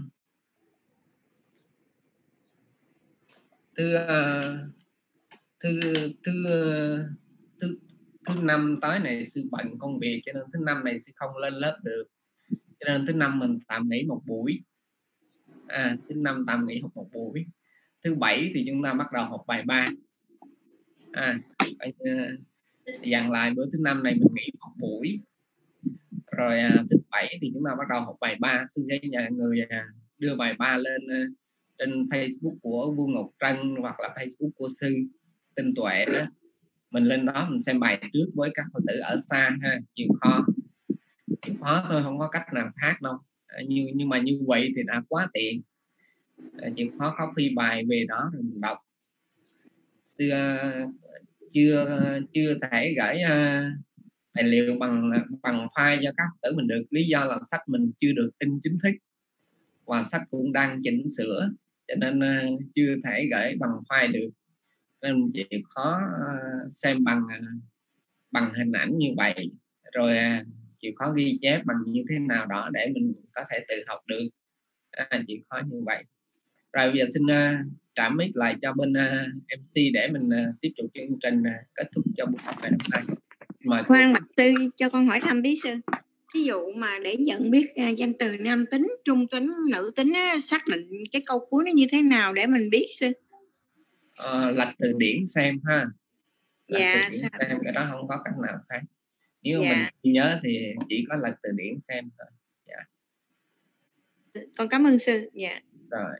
thứ uh, thứ thứ uh, thứ thứ năm tới này sư bận công việc, cho nên thứ năm này sư không lên lớp được, cho nên thứ năm mình tạm nghỉ một buổi. À, thứ năm tạm nghỉ học một buổi. Thứ bảy thì chúng ta bắt đầu học bài ba. À, dặn lại bữa thứ năm này mình nghỉ một buổi. Rồi à, thứ bảy thì chúng ta bắt đầu học bài ba. Sư sẽ nhờ người à, đưa bài ba lên uh, trên Facebook của Vương Ngọc Trân hoặc là Facebook của sư Tinh Tuệ đó. Mình lên đó mình xem bài trước với các Phật tử ở xa ha, chịu khó. Chịu khó thôi, không có cách nào khác đâu. À, nhưng, nhưng mà như vậy thì đã quá tiện. À, chịu khó copy bài về đó rồi mình đọc. Sư uh, chưa chưa thể gửi uh, tài liệu bằng bằng file cho các tử mình được, lý do là sách mình chưa được in chính thức và sách cũng đang chỉnh sửa, cho nên uh, chưa thể gửi bằng file được, nên chịu khó uh, xem bằng uh, bằng hình ảnh như vậy, rồi uh, chịu khó ghi chép bằng như thế nào đó để mình có thể tự học được. À, chịu khó như vậy. Rồi bây giờ xin uh, trả mic lại cho bên uh, em xê để mình uh, tiếp tục chương trình uh, kết thúc cho buổi học ngày hôm nay. Mời khoan Mạch sư cho con hỏi thăm bí sư. ví dụ mà để nhận biết à, danh từ nam tính, trung tính, nữ tính á, xác định cái câu cuối nó như thế nào để mình biết sư? Ờ, lật từ điển xem ha. Lật Dạ, từ điển sao? xem, cái đó không có cách nào khác. Nếu Dạ. mình không nhớ thì chỉ có lật từ điển xem thôi. Dạ. Con cảm ơn sư. Dạ. Rồi.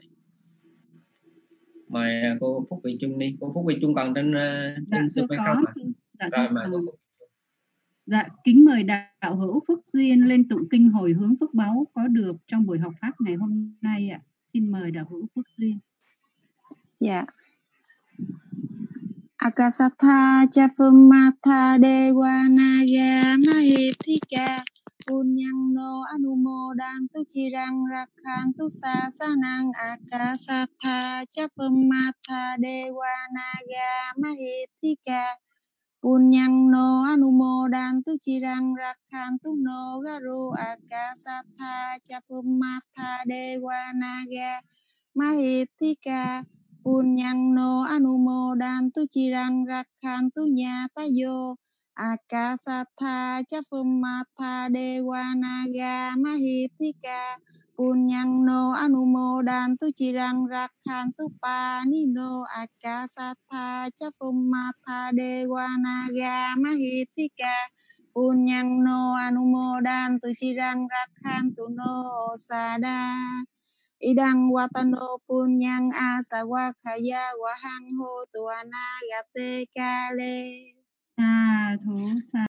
Mời cô Phúc Vị Trung đi. Cô Phúc Vị Trung còn trên uh, trên Dạ, super có, không ạ? sư. Dạ, Rồi con, mời cô ừ. Phúc. Dạ, kính mời đạo hữu Phúc Duyên lên tụng kinh hồi hướng phước báu có được trong buổi học pháp ngày hôm nay ạ. Xin mời đạo hữu Phúc Duyên. Dạ. Akasatha Chafumatha Devanaga Mahithika Punyano Anumodantu Chirang Rakhantu Sasanang Akasatha Chafumatha Devanaga Mahithika Punyano Anumodantu Chirang Rakhantu No Garu Akasatha Chafumatha Devanaga Mahithika Punyano Anumodantu Chirang Rakhantu Nyatayo Akasatha Chafumatha Devanaga Mahithika Punyano Anumodantu Chirang Rakhantu Panino Akasatha Chafumatha Devanaga Mahithika Punyano Anumodantu Chirang Rakhantu No Sada Idang watano punyang asawakaya wahang ho tuana gate kale. Sa thú sa